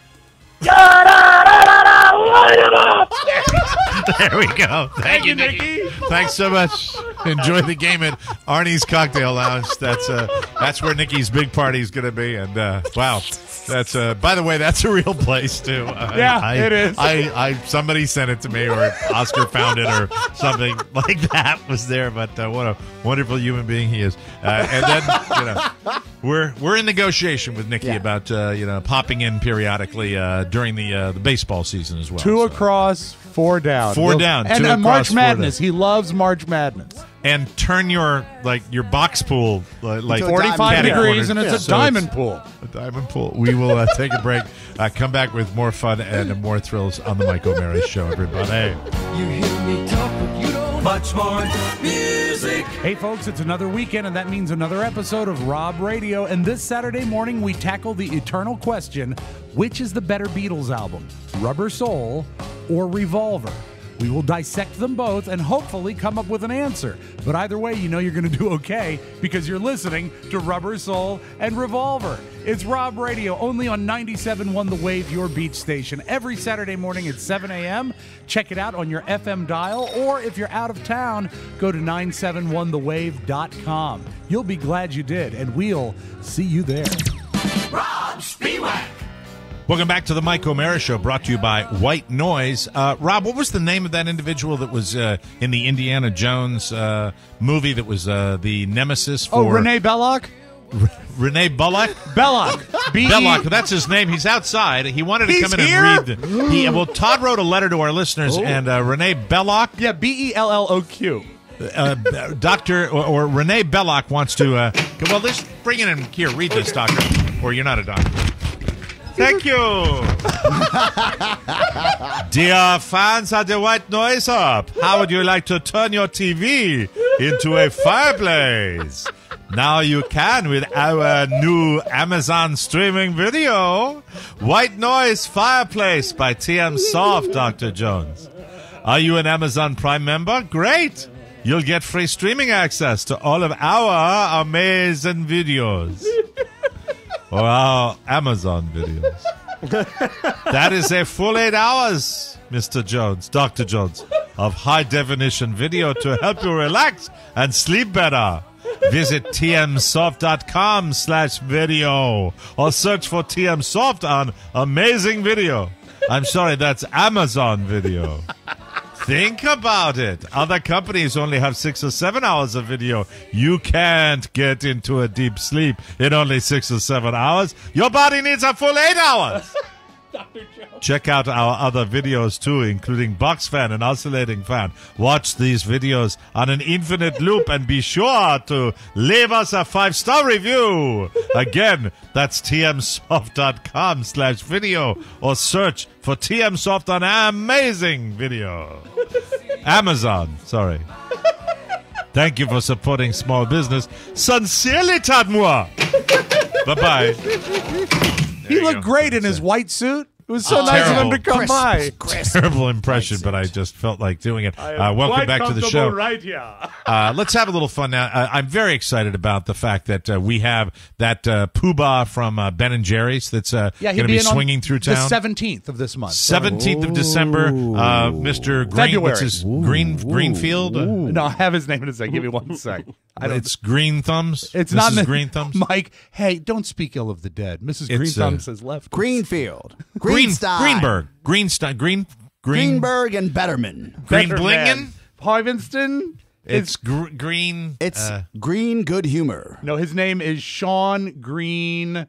Light it up! There we go. Thank you, Nicky. Thanks so much. Enjoy the game at Arnie's Cocktail Lounge. That's where Nicky's big party is going to be. And wow, that's by the way, that's a real place too. It is. Somebody sent it to me, or Oscar found it, or something like that was there. But what a wonderful human being he is. And then we're in negotiation with Nicky about popping in periodically during the baseball season as well. 2 across, 4 down. 4 down. And March Madness. He loves March Madness. And turn your box pool like 45 degrees, and it's a diamond pool. A diamond pool. We will take a break. Come back with more fun and more thrills on the Mike O'Meara Show, everybody. You hear me talk, but you don't much more music. Hey, folks, it's another weekend, and that means another episode of Rob Radio. And this Saturday morning, we tackle the eternal question, which is the better Beatles album, Rubber Soul or Revolver? We will dissect them both and hopefully come up with an answer. But either way, you know you're going to do okay because you're listening to Rubber Soul and Revolver. It's Rob Radio, only on 97.1 The Wave, your beach station, every Saturday morning at 7 a.m. Check it out on your FM dial, or if you're out of town, go to 971thewave.com. You'll be glad you did, and we'll see you there. Rob Spiewak. Welcome back to the Mike O'Meara Show, brought to you by White Noise. Rob, what was the name of that individual that was in the Indiana Jones movie that was the nemesis for... Oh, Renee Belloc? Renee Bullock? Belloc. Belloc, that's his name. He's outside. He wanted to come in and read well, Todd wrote a letter to our listeners, and Renee Belloc... Yeah, Belloq. Doctor or Renee Belloc wants to... well, let's bring it in here. Read this, doctor. Or you're not a doctor. Thank you. Dear fans of the White Noise Up, how would you like to turn your TV into a fireplace? Now you can with our new Amazon streaming video, White Noise Fireplace by TM Soft, Dr. Jones. Are you an Amazon Prime member? Great. You'll get free streaming access to all of our amazing videos. Or our Amazon videos. That is a full 8 hours, Mr. Jones, Dr. Jones, of high-definition video to help you relax and sleep better. Visit tmsoft.com/video or search for TM Soft on Amazing Video. I'm sorry, that's Amazon Video. Think about it. Other companies only have 6 or 7 hours of video. You can't get into a deep sleep in only 6 or 7 hours. Your body needs a full 8 hours. Check out our other videos too, including Box Fan and Oscillating Fan. Watch these videos on an infinite loop and be sure to leave us a 5-star review. Again, that's tmsoft.com/video or search for TM Soft on Amazing Video. Amazon, sorry. Thank you for supporting small business. Sincerely, Tadmois. Bye-bye. He looked great in his white suit. It was so nice of him to come by. Terrible impression, but I just felt like doing it. Welcome back to the show. Right here. Let's have a little fun now. I'm very excited about the fact that we have that Poobah from Ben & Jerry's that's going to be swinging through town. The 17th of this month. 17th of December. Mr. Green, what's his Greenfield? No, I have his name in a second. Give me 1 sec. It's Green Thumbs. It's Mrs. not Green Thumbs. Mike, hey, don't speak ill of the dead. Mrs. Green Thumbs has left. Greenfield. Greenberg. Greenberg and Betterman. Greenblingen. Harvenston. It's Green. It's Green Good Humor. No, his name is Sean Green.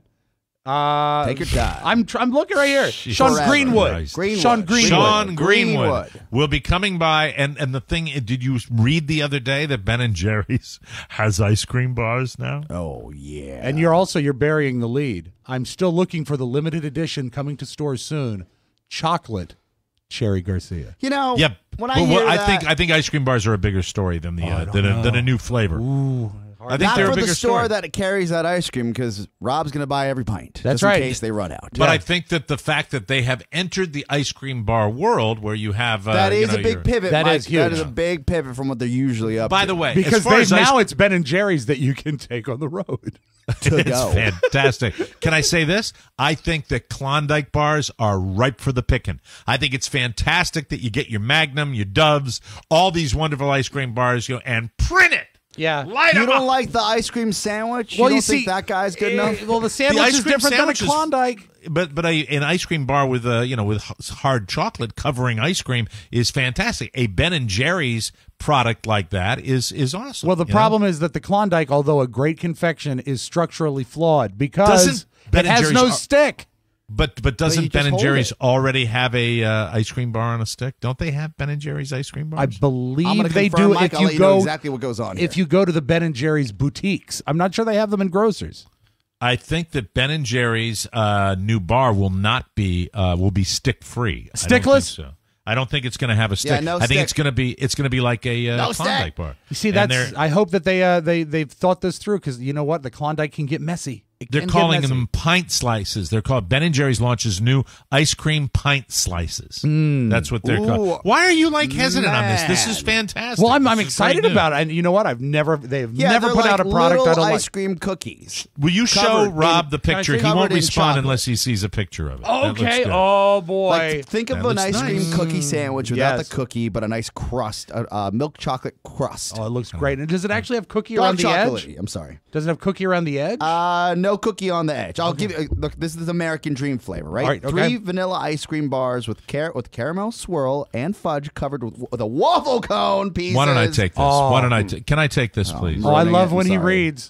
Take your time. I'm looking right here. Sean Greenwood. Sean Greenwood will be coming by, and the thing. Did you read the other day that Ben & Jerry's has ice cream bars now? Oh yeah. And you're burying the lead. I'm still looking for the limited edition coming to stores soon. Chocolate Cherry Garcia. You know. Yep. When I hear that, I think ice cream bars are a bigger story than a new flavor. Ooh. I think they're a bigger the store story. that carries that ice cream, because Rob's going to buy every pint. That's just right. in case they run out. But I think that the fact that they have entered the ice cream bar world, where you have that is a big pivot. That Mike. is huge. That is a big pivot from what they're usually up. By to. the way, because now it's Ben & Jerry's that you can take on the road. It's fantastic. Can I say this? I think that Klondike bars are ripe for the picking. I think it's fantastic that you get your Magnum, your Doves, all these wonderful ice cream bars, and print it. Yeah. You don't like the ice cream sandwich? Well, you you don't see, think that guy's good enough? Well, the sandwich is different than a Klondike. But an ice cream bar with with hard chocolate covering ice cream is fantastic. A Ben & Jerry's product like that is awesome. Well, the problem is that the Klondike, although a great confection, is structurally flawed because it has no stick. But doesn't Ben & Jerry's already have a ice cream bar on a stick? Don't they have Ben & Jerry's ice cream bars? I believe they do. Mike, if I'll you let you go know exactly what goes on here. If you go to the Ben & Jerry's boutiques, I'm not sure they have them in grocers. I think that Ben & Jerry's new bar will be stick free. Stickless? I don't think it's going to have a stick. Yeah, no I think stick. it's going to be like a No Klondike stick. bar. You see, I hope that they've thought this through, because you know what, the Klondike can get messy. They're calling them pint slices. They're called Ben & Jerry's launches new ice cream pint slices. That's what they're called. Why are you hesitant on this? This is fantastic. Well, I'm excited about it. And you know what? They've never put out a product I don't like. Ice cream cookies. Will you show Rob the picture? He won't respond unless he sees a picture of it. Okay. Oh boy. Like, think of an ice cream cookie sandwich without the cookie, but a nice crust, milk chocolate crust. Oh, it looks great. And does it actually have cookie around the edge? I'm sorry. Does it have cookie around the edge? No cookie on the edge. I'll give you. Look, this is American Dream flavor, right? All right, okay. 3 vanilla ice cream bars with caramel swirl and fudge covered with a waffle cone piece. Why don't I take this? Can I take this, please? I love when he reads.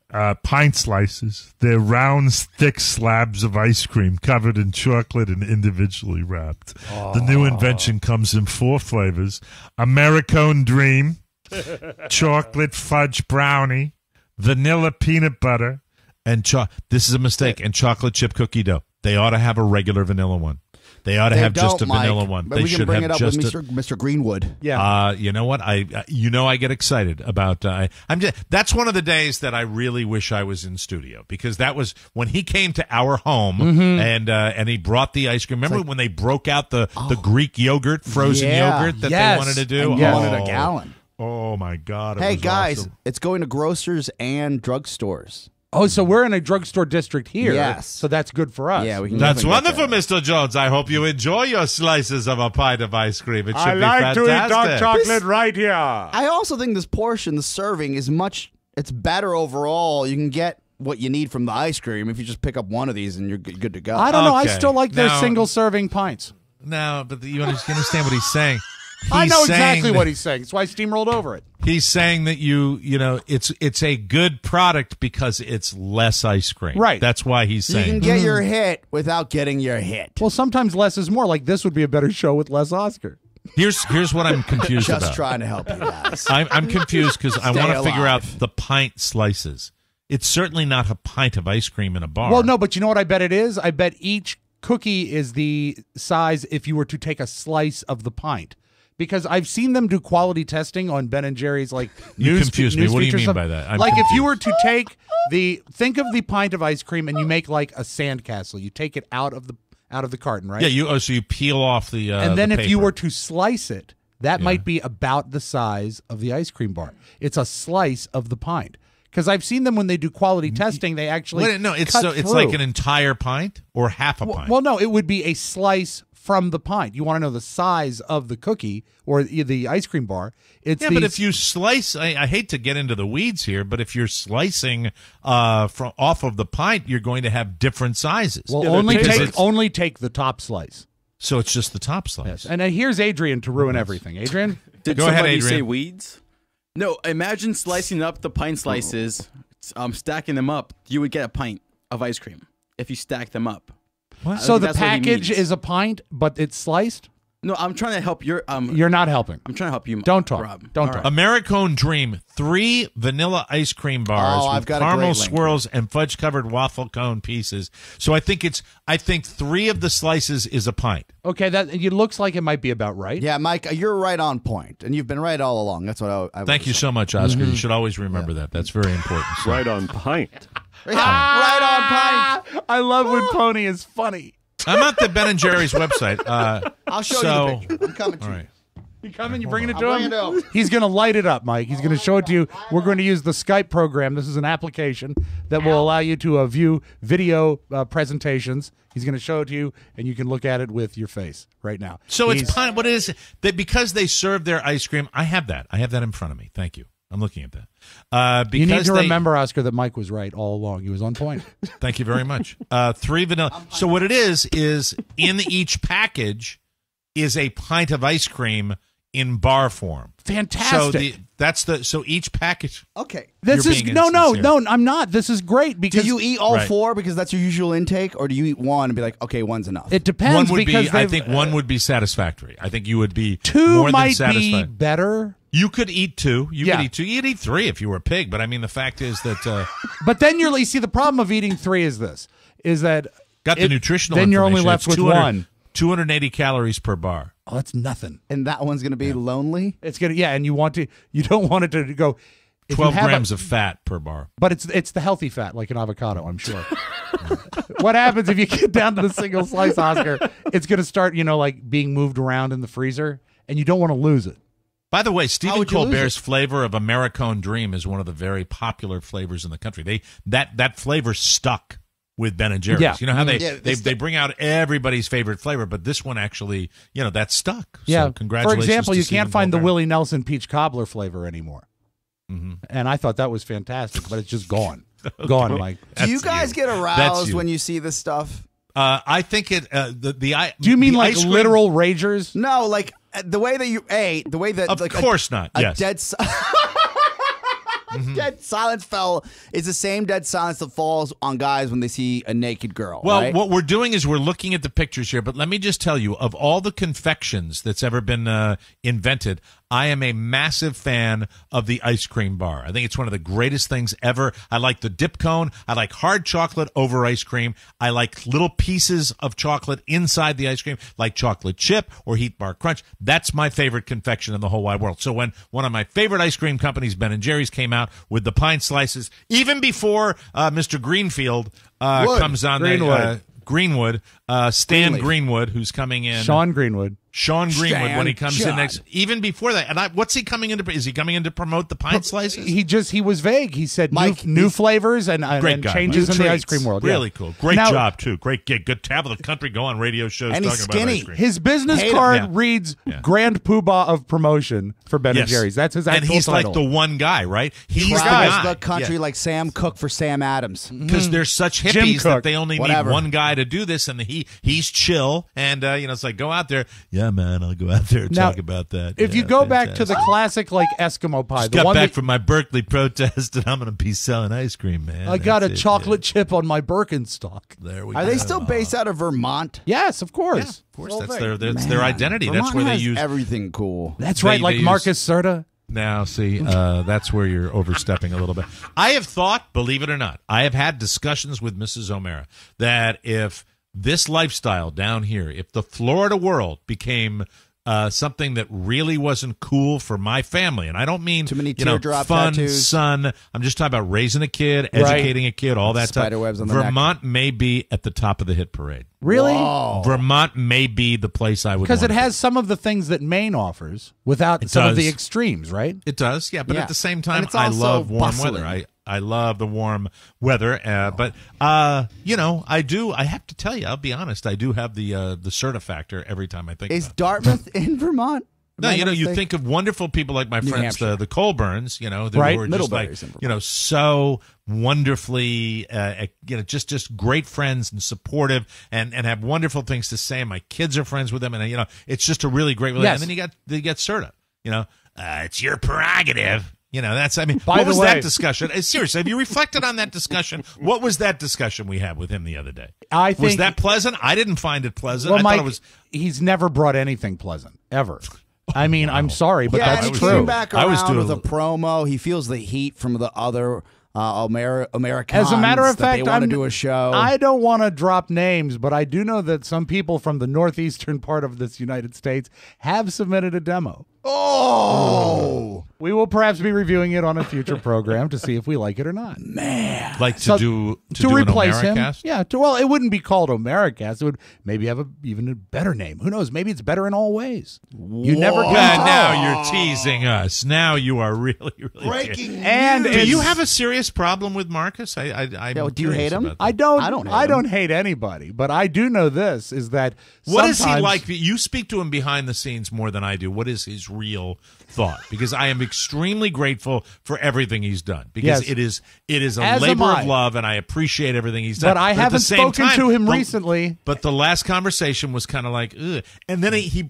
Pint slices. They're round, thick slabs of ice cream covered in chocolate and individually wrapped. The new invention comes in 4 flavors: Americone Dream, chocolate fudge brownie, vanilla peanut butter, and this is a mistake, and chocolate chip cookie dough. They ought to have a regular vanilla one. They ought to have just a vanilla one. But they we can should bring have it up just with Mr. Greenwood. Yeah. You know what? I get excited about. That's one of the days that I really wish I was in studio, because that was when he came to our home and he brought the ice cream. Remember when they broke out the Greek yogurt, frozen yogurt that they wanted to do? And wanted a gallon. Oh my God! Hey guys, it's going to grocers and drugstores. Oh, so we're in a drugstore district here. Yes. So that's good for us. Yeah, we can. That's wonderful, Mr. Jones. I hope you enjoy your slices of a pint of ice cream. It should be fantastic. to eat dark chocolate right here. I also think this portion, the serving, it's better overall. You can get what you need from the ice cream if you just pick up one of these and you're good to go. I don't know. I still like their single serving pints. No, but you understand what he's saying. I know saying exactly that- what he's saying. That's why I steamrolled over it. He's saying that you know, it's a good product because it's less ice cream. Right. That's why he's You saying can get your hit without getting your hit. Well, sometimes less is more. Like this would be a better show with less Oscar. Here's what I'm confused Just about. trying to help you guys. I'm confused because I Stay want to figure out alive. the pint slices. It's certainly not a pint of ice cream in a bar. Well, no, but you know what I bet it is? I bet each cookie is the size if you were to take a slice of the pint. Because I've seen them do quality testing on Ben & Jerry's like You news confuse me. news What do you feature mean stuff. by that? I'm like if you confused. were to take think of the pint of ice cream and you make like a sandcastle. You take it out of the carton, right? Yeah, so you peel off the and then the if you paper. were to slice it, that might be about the size of the ice cream bar. It's a slice of the pint. Because I've seen them when they do quality testing, they actually Wait, no, it's cut it's through. like an entire pint or half a pint. Well, no, it would be a slice from the pint. You want to know the size of the cookie or the ice cream bar. It's yeah, but if you slice, I hate to get into the weeds here, but if you're slicing from off of the pint, you're going to have different sizes. well, Because only take the top slice. so it's just the top slice. Yes. And here's Adrian to ruin everything. Adrian, Did Go ahead, somebody Adrian. say weeds? No, imagine slicing up the pint slices, stacking them up. You would get a pint of ice cream if you stack them up. so the that's what he package means. is a pint, but it's sliced. No, I'm trying to help your. You're not helping. I'm trying to help you. Don't talk. Rob. Don't All talk. right. Americone Dream, 3 vanilla ice cream bars Oh, I've with got a great caramel link. swirls and fudge covered waffle cone pieces. So I think 3 of the slices is a pint. Okay, that it looks like it might be about right. Yeah, Mike, you're right on point, and you've been right all along. That's what I Thank you so much, Oscar. You should always remember that. That's very important. So. Right on pint. Right on pint. I love when Pony is funny. I'm at the Ben & Jerry's website. I'll show so, you the picture. I'm coming to all you. right. You coming? You bringing it I'm to bringing him? it over. He's going to light it up, Mike. He's going to show it to you. We're going to use the Skype program. This is an application that will allow you to view video presentations. He's going to show it to you, and you can look at it with your face right now. So it's pint. What is it? That because they serve their ice cream? I have that. I have that in front of me. Thank you. I'm looking at that. Because You need to they- remember, Oscar, that Mike was right all along. He was on point. Thank you very much. 3 vanilla. So what it is in each package is a pint of ice cream in bar form. Fantastic. So each package. Okay. This You're is being no, insincere. I'm not. This is great because Do you eat all Right. 4 because that's your usual intake, or do you eat one and be like, okay, one's enough? It depends One would because be. I they've- think one would be satisfactory. I think you would be 2 more than might be satisfied. better. You could eat 2. You Yeah. could eat 2. You'd eat 3 if you were a pig. But I mean, the fact is that But then you see the problem of eating 3 is this: is that got the nutritional. Then you're only information. left It's with 200 one. 280 calories per bar. Oh, that's nothing. And that one's going to be lonely? It's gonna and you don't want it to go. If you 12 have grams of fat per bar. But it's the healthy fat, like an avocado, I'm sure. What happens if you get down to the single slice, Oscar? It's going to start, like being moved around in the freezer, and you don't want to lose it. By the way, How Stephen would you lose Colbert's flavor of Americone Dream is one of the very popular flavors in the country. That flavor stuck with Ben & Jerry's. Yeah. You know how Yeah, they bring out everybody's favorite flavor, but this one actually, that stuck. Yeah. So congratulations. For example, to you Stephen can't find the Colbert. Willie Nelson peach cobbler flavor anymore. Mm-hmm. And I thought that was fantastic, but it's just gone. Gone, Mike. Do you That's guys you. get That's aroused you. when you see this stuff? I think it. Do Do you mean the like ice cream- literal ragers? No, like the way that the way that Of like course not. a Yes. dead dead silence fell is the same dead silence that falls on guys when they see a naked girl. Well, right? what we're doing is we're looking at the pictures here, but let me just tell you, of all the confections that's ever been invented, I am a massive fan of the ice cream bar. I think it's one of the greatest things ever. I like the dip cone. I like hard chocolate over ice cream. I like little pieces of chocolate inside the ice cream, like chocolate chip or Heat Bar Crunch. That's my favorite confection in the whole wide world. So when one of my favorite ice cream companies, Ben & Jerry's, came out with the pint slices, even before Mr. Greenfield comes on, Greenwood, Stan Greenwood, who's coming in. Sean Greenwood. Sean Greenwood Stan, when he comes Sean. in next. Even before that, what's he coming into? Is he coming in to promote the pint slices? He was vague. He said Mike, new flavors and Great guy. changes New in the treats. ice cream world. Really Yeah. cool. Great Now- job too. Great gig. Good to have the country go on radio shows And talking he's about skinny. ice cream. His business Hate him. card Yeah. reads Yeah. Grand Poobah of Promotion for Ben Yes. & Jerry's. That's his actual and he's title. like the one guy, right? He's the Travels guy. the country like Sam Cooke for Sam Adams. Because they're such Jim hippies Cook. that they only Whatever. need one guy to do this, and he he's chill, and it's like, go out there. Yeah, man, I'll go out there and talk about that. If you go back to the classic like Eskimo pie, just got back from my Berkeley protest, and I'm going to be selling ice cream, man. I got a chocolate chip on my Birkenstock. There we go. Are they still based out of Vermont? Yes, of course. Yeah, of course, that's their identity. Vermont that's where they has use everything cool. That's right, like Marcus Serta. Now, see, that's where you're overstepping a little bit. I have thought, believe it or not, I have had discussions with Mrs. O'Mara that if this lifestyle down here, if the Florida world became something that really wasn't cool for my family, and I don't mean too many teardrop fun, tattoos. son. I'm just talking about raising a kid, educating a kid, all that stuff. Spiderwebs on the Vermont may be at the top of the hit parade. Really? Whoa. Vermont may be the place I would because it want has some of the things that Maine offers without some of the extremes, right? It does, yeah. But at the same time, it's I also love warm bustling. weather. I love the warm weather, but I do. I have to tell you, I'll be honest. I do have the Serta factor every time I think. Is about Dartmouth in Vermont? No, you think of wonderful people like my friends, the Colburns, who are just like, so wonderfully, just great friends and supportive and have wonderful things to say. And my kids are friends with them, and it's just a really great relationship. Yes. And then you get Serta, it's your prerogative. What By was the way, that discussion? Seriously, have you reflected on that discussion? What was that discussion we had with him the other day? I think, was that pleasant? I didn't find it pleasant. Well, I Mike, thought it was. He's never brought anything pleasant, ever. I mean, I'm sorry, but that's and he true. came back I was around doing with a promo. He feels the heat from the other Americans. As a matter of that fact, they want to do a show. I don't want to drop names, but I do know that some people from the northeastern part of this United States have submitted a demo. Oh! We will perhaps be reviewing it on a future program to see if we like it or not. Man. Like to do replace an him. Omericast? Yeah. Well, it wouldn't be called Omericast. It would maybe have even a better name. Who knows? Maybe it's better in all ways. You never can tell. Now you're teasing us. Now you are really breaking news. And do you have a serious problem with Marcus? Do you hate him? I don't hate anybody, but I do know this is that what is he like? You speak to him behind the scenes more than I do. What is his real thought? Because I am extremely grateful for everything he's done. Because it is a labor of love, and I appreciate everything he's done. But I haven't spoken to him recently. But the last conversation was kind of like, ugh. And then he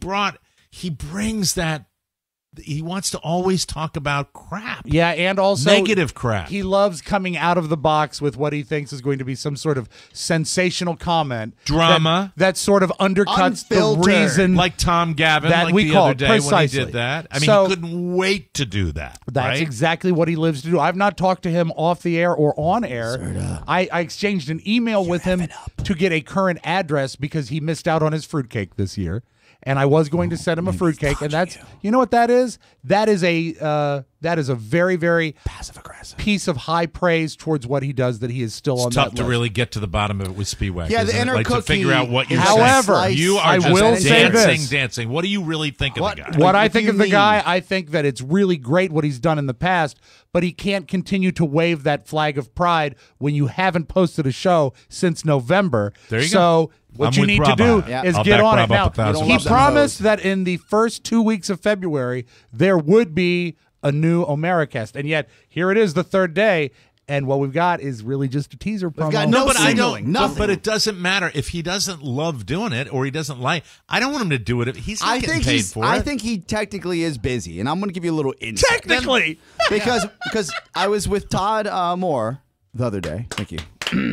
brings that. He wants to always talk about crap. Yeah, and also negative crap. He loves coming out of the box with what he thinks is going to be some sort of sensational comment. Drama. That sort of undercuts Unfiltered. the reason. Like Tom Gavin, that like we the call other it, day precisely. when he did that. I mean, So, he couldn't wait to do that. That's right? exactly what he lives to do. I've not talked to him off the air or on air. I exchanged an email with him to get a current address because he missed out on his fruitcake this year. And I was going to send him a fruitcake, and that's you know what that is? That is a very, very passive aggressive piece of high praise towards what he does. That he is still on It's that tough to list. really get to the bottom of it with Speedwagon. Yeah, the inner like cookie to figure out what you're However, saying. You are I just will say dancing, this. dancing. What do you really think of the guy? What I What do think you of the mean? guy, I think that it's really great what he's done in the past, but he can't continue to wave that flag of pride when you haven't posted a show since November. There you so go. what I'm you with need Rob to do on it. is I'll get back on it. Rob Now, up 1,000%. he promised that in the first 2 weeks of February, there would be a new Omericast. And yet, here it is the third day, and what we've got is really just a teaser promo. got No, no but I signaling, don't. nothing. But it doesn't matter if he doesn't love doing it or he doesn't like. I don't want him to do it. He's not getting paid for it. I think he technically is busy, and I'm going to give you a little insight. Technically! because I was with Todd Moore the other day. Thank you.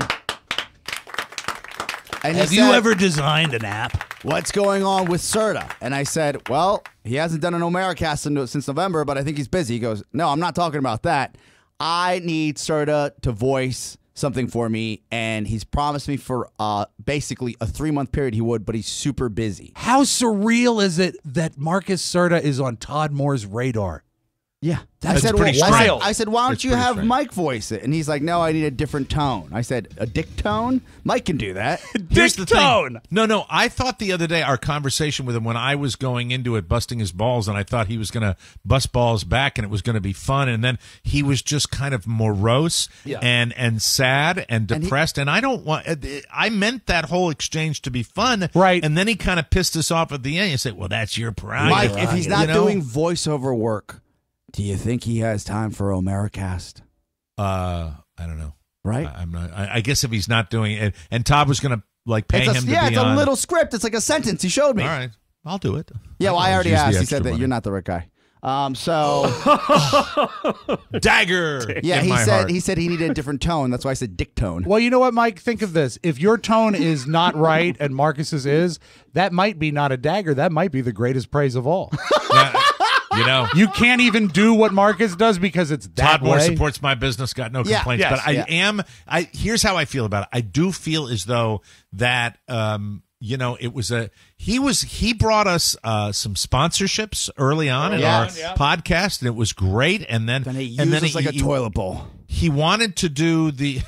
And he Have you said, ever designed an app? What's going on with Serta? And I said, well, he hasn't done an Omericast since November, but I think he's busy. He goes, no, I'm not talking about that. I need Serta to voice something for me, and he's promised me for basically a 3-month period he would, but he's super busy. How surreal is it that Marcus Serta is on Todd Moore's radar? Yeah. That's pretty well, strange. I said, why don't It's you pretty have strange. Mike voice it? And he's like, no, I need a different tone. I said, a dick tone? Mike can do that. Here's the thing. No. I thought the other day our conversation with him when I was going into it, busting his balls, and I thought he was going to bust balls back, and it was going to be fun, and then he was just kind of morose and sad and depressed. And I don't want. I meant that whole exchange to be fun, right? And then he kind of pissed us off at the end. You said, "Well, that's your prerogative." Mike, if he's not doing voiceover work, do you think he has time for Omericast? I don't know. Right? I'm not. I guess if he's not doing it, and Todd was going to like pay him to be on? Yeah, it's a little script. It's like a sentence. He showed me. All right, I'll do it. Yeah, well, I already use the asked. He extra said that money. you're not the right guy. So dagger. Yeah, in he my said heart. he said he needed a different tone. That's why I said dick tone. Well, you know what, Mike? Think of this. If your tone is not right and Marcus's is, that might be not a dagger. That might be the greatest praise of all. You know, you can't even do what Marcus does because it's that Todd Moore way. supports my business. Got no complaints. Yes, but here's how I feel about it. I do feel as though that you know, it was he brought us some sponsorships early on in our podcast, and it was great. And then he used us like a toilet bowl. He wanted to do the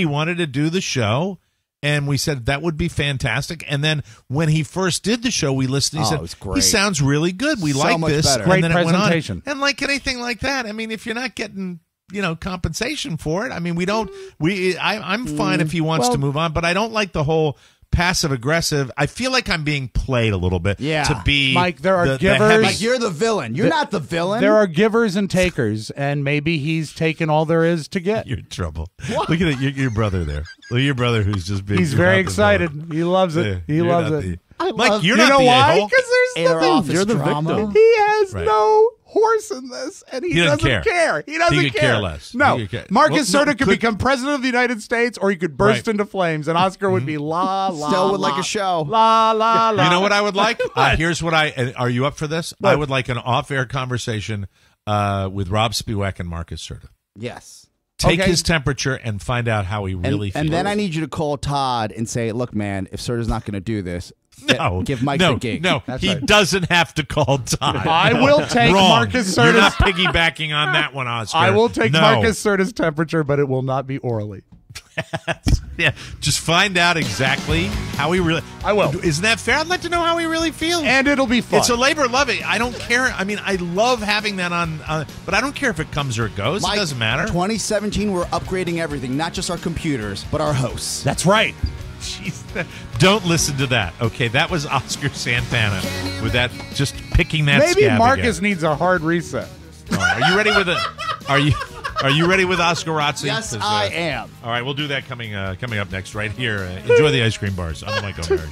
show. And we said that would be fantastic. And then when he first did the show, we listened. He said, it was great. he sounds really good. We like much this. better. And Great then it went on. presentation. And like anything like that, I mean, if you're not getting, compensation for it, I mean, I'm fine if he wants to move on, but I don't like the whole passive aggressive. I feel like I'm being played a little bit to be Mike, there are the givers. heavy- Like you're the villain. You're not the villain. There are givers and takers, and maybe he's taken all there is to get. You're in trouble. Look at it, your brother there. Look at your brother who's just being. He's you're very not the excited. villain. He loves it. Yeah, He you're loves not it. Mike, you're you not know the why? a-hole. Because there's nothing. You're the victim. He has Right. no horse in this, and he doesn't doesn't care. He doesn't He could care less. No, He could care- Marcus Well, no, Serta could could- become president of the United States, or he could burst Right. into flames, and Oscar would be la la. Still would la, like a show. La la la. You know what I would like? Here's what are you up for this? I would like an off-air conversation with Rob Spiewak and Marcus Serta. Yes. Take Okay. his temperature and find out how he really feels. And then I need you to call Todd and say, look, man, if Serta's not going to do this, no, give Mike no, the gig. No, That's he right. doesn't have to call Todd. I will take Wrong. Marcus You're not Serta's. piggybacking on that one, Oscar. I will take No. Marcus Serta's temperature, but it will not be orally. Yeah, just find out exactly how he really. I will. Isn't that fair? I'd like to know how he really feels. And it'll be fun. It's a labor of love. I don't care. I mean, I love having that on, but I don't care if it comes or it goes. Mike, It doesn't matter. 2017, we're upgrading everything, not just our computers, but our hosts. That's right. Jeez, don't listen to that. Okay, that was Oscar Santana with that, just picking that. Maybe scab Marcus again. needs a hard reset. All right, are you ready with it? Are you ready with Oscar Razzi? Yes, I am. All right, we'll do that coming up next right here. Enjoy the ice cream bars on the Mike O'Mara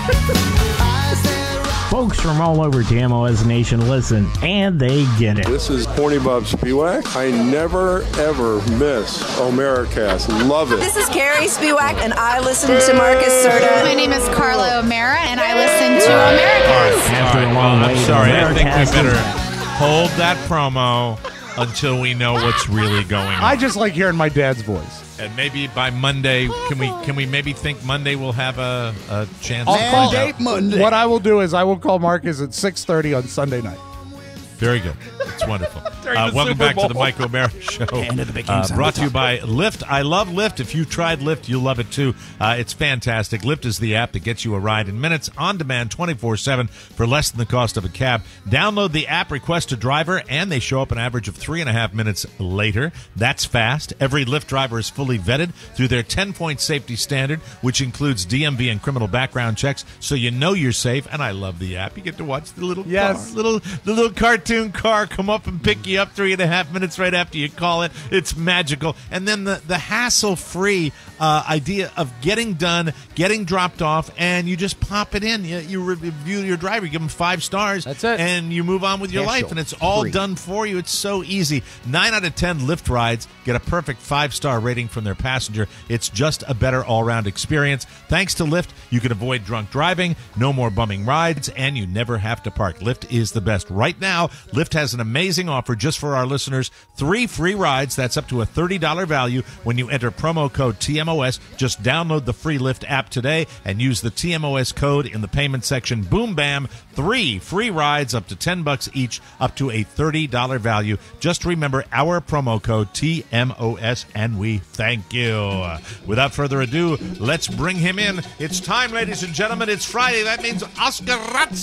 Show. Folks from all over TMOS Nation listen, and they get it. This is Horny Bob Spiewak. I never, ever miss Omeracast. Love it. This is Carrie Spiewak, and I listen to Marcus Serta. My name is Carla O'Mara, and I listen to Americast. After a long wait, I'm sorry. I think we Americast better is- hold that promo until we know what's really going on. I just like hearing my dad's voice. And maybe by Monday, can we maybe think Monday we'll have a chance to find Mandate out? Monday. What I will do is I will call Marcus at 6:30 on Sunday night. Very good. It's wonderful. During the Welcome Super back to the Bowl. Mike O'Mara Show. End of the big game sound. Brought to you by Lyft. I love Lyft. If you tried Lyft, you'll love it too. It's fantastic. Lyft is the app that gets you a ride in minutes, on demand, 24/7 for less than the cost of a cab. Download the app, request a driver, and they show up an average of 3.5 minutes later. That's fast. Every Lyft driver is fully vetted through their 10-point safety standard, which includes DMV and criminal background checks, so you know you're safe. And I love the app. You get to watch the little car, the little cartoon car come up and pick you up 3.5 minutes right after you call it. It's magical. And then the hassle-free idea of getting done, getting dropped off, and you just pop it in. You review your driver, you give them 5 stars. That's it. And you move on with your life, and it's all done for you. It's so easy. 9 out of 10 Lyft rides get a perfect 5-star rating from their passenger. It's just a better all-around experience. Thanks to Lyft, you can avoid drunk driving, no more bumming rides, and you never have to park. Lyft is the best. Right now, Lyft has an amazing offer just for our listeners. 3 free rides. That's up to a $30 value when you enter promo code TMOS. Just download the free Lyft app today and use the TMOS code in the payment section. Boom, bam. 3 free rides up to $10 each, up to a $30 value. Just remember our promo code TMOS, and we thank you. Without further ado, let's bring him in. It's time, ladies and gentlemen. It's Friday. That means Oscar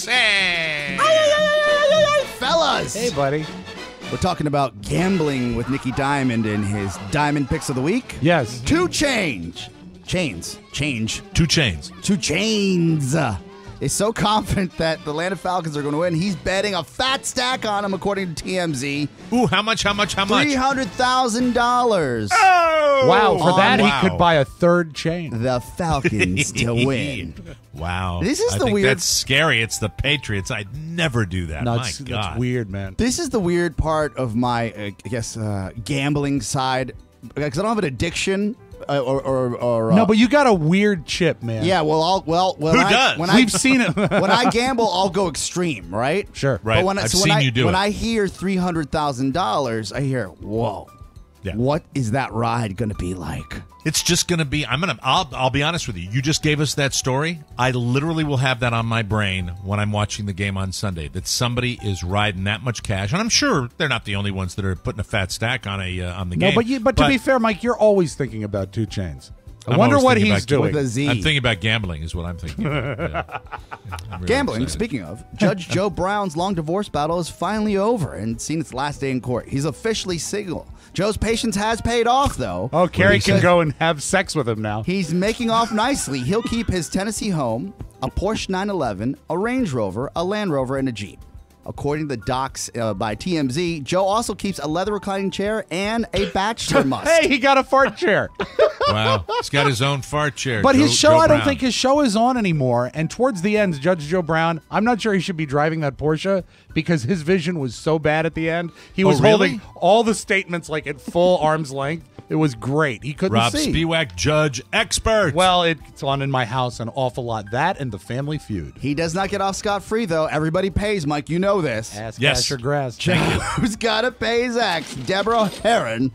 Razzi. Fellas. Hey, buddy. We're talking about gambling with Nicky Diamond in his Diamond Picks of the Week. Yes. 2 Chainz. Change. 2 Chainz. 2 Chainz. is so confident that the Atlanta Falcons are going to win. He's betting a fat stack on them, according to TMZ. Ooh, how much? $300,000. Oh! Wow, for that he could buy a third chain. The Falcons to win. Wow. This is I the think weird... That's scary. It's the Patriots. I'd never do that. No, My God. that's weird, man. This is the weird part of my, I guess, gambling side. Because I don't have an addiction. No, but you got a weird chip, man. Yeah, well, Who does? We've seen it. When I gamble, I'll go extreme, right? Sure. Right. But I've seen you do when it. I hear $300,000, I hear, whoa. Yeah. What is that ride going to be like? It's just going to be. I'll be honest with you. You just gave us that story. I literally will have that on my brain when I'm watching the game on Sunday. That somebody is riding that much cash, and I'm sure they're not the only ones that are putting a fat stack on the game. But to be fair, Mike, you're always thinking about 2 Chainz. I I'm wonder always what thinking he's about- doing. With a Z. I'm thinking about gambling. Is what I'm thinking. About. Yeah. I'm really Gambling, excited. speaking of, Judge Joe Brown's long divorce battle is finally over and seen its last day in court. He's officially single. Joe's patience has paid off, though. Oh, Carrie can go and have sex with him now. He's making off nicely. He'll keep his Tennessee home, a Porsche 911, a Range Rover, a Land Rover, and a Jeep. According to the docs by TMZ, Joe also keeps a leather reclining chair and a bachelor must. Hey, he got a fart chair. Wow, he's got his own fart chair. But his show, Joe I don't Brown. think his show is on anymore. And towards the end, Judge Joe Brown, I'm not sure he should be driving that Porsche because his vision was so bad at the end. He was holding all the statements like at full arm's length. It was great. He couldn't Rob see. Spiewak, judge expert. Well, it's on in my house an awful lot. That and the Family Feud. He does not get off scot-free, though. Everybody pays, Mike. You know this. Ass, Yes. cash, or grass. Who's got to pay his ex, Deborah Heron,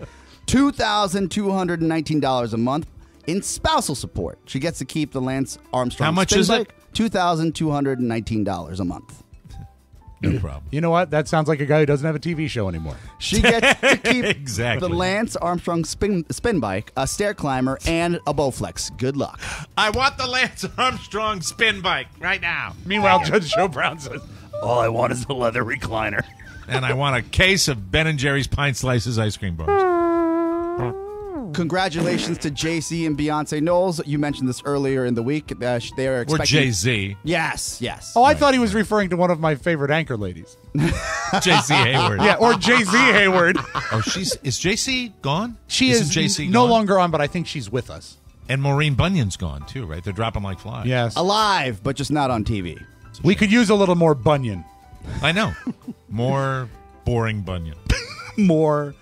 $2,219 a month in spousal support. She gets to keep the Lance Armstrong. How much spin is it? bike, $2,219 a month. No problem. You know what? That sounds like a guy who doesn't have a TV show anymore. She gets to keep Exactly. the Lance Armstrong spin bike, a stair climber, and a Bowflex. Good luck. I want the Lance Armstrong spin bike right now. Meanwhile, Judge Joe Brown says, all I want is the leather recliner. And I want a case of Ben & Jerry's Pint Slices ice cream bars. Congratulations to JC and Beyonce Knowles. You mentioned this earlier in the week. They are Or expecting... Jay-Z. Yes. Oh, I thought he was referring to one of my favorite anchor ladies. J.C. Hayward. Yeah, or Jay-Z Hayward. Oh, is J.C. gone? She Isn't is J.C. no gone? longer on, but I think she's with us. And Maureen Bunyan's gone, too, right? They're dropping like flies. Yes. Alive, but just not on TV. We could use a little more Bunyan. I know. More boring Bunyan. More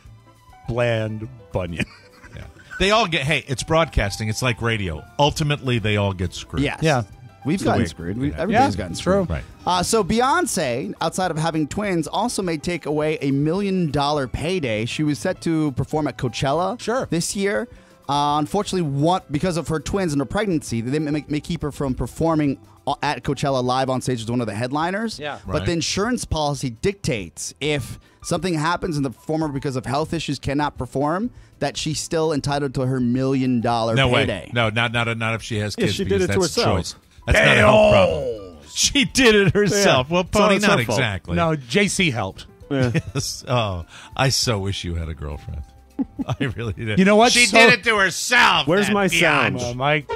bland Bunyan. Yeah. They all get, hey, it's broadcasting. It's like radio. Ultimately, they all get screwed. Yes. Yeah. We've the gotten way- screwed. Yeah. Everybody's gotten screwed. True. Right. So Beyonce, outside of having twins, also may take away $1 million payday. She was set to perform at Coachella this year. Unfortunately, because of her twins and her pregnancy, they may keep her from performing at Coachella live on stage as one of the headliners. Yeah. But the insurance policy dictates if something happens and the performer, because of health issues, cannot perform, that she's still entitled to her $1 million No payday. way. No, not if she has kids. she did because it to that's herself. choice. That's not a health problem. She did it herself. Yeah. Well, So Pony, it's not her fault. exactly. No, JC helped. Yes. Oh, I so wish you had a girlfriend. I really did. You know what? She did it to herself. Where's that my biatch. sound? Mike,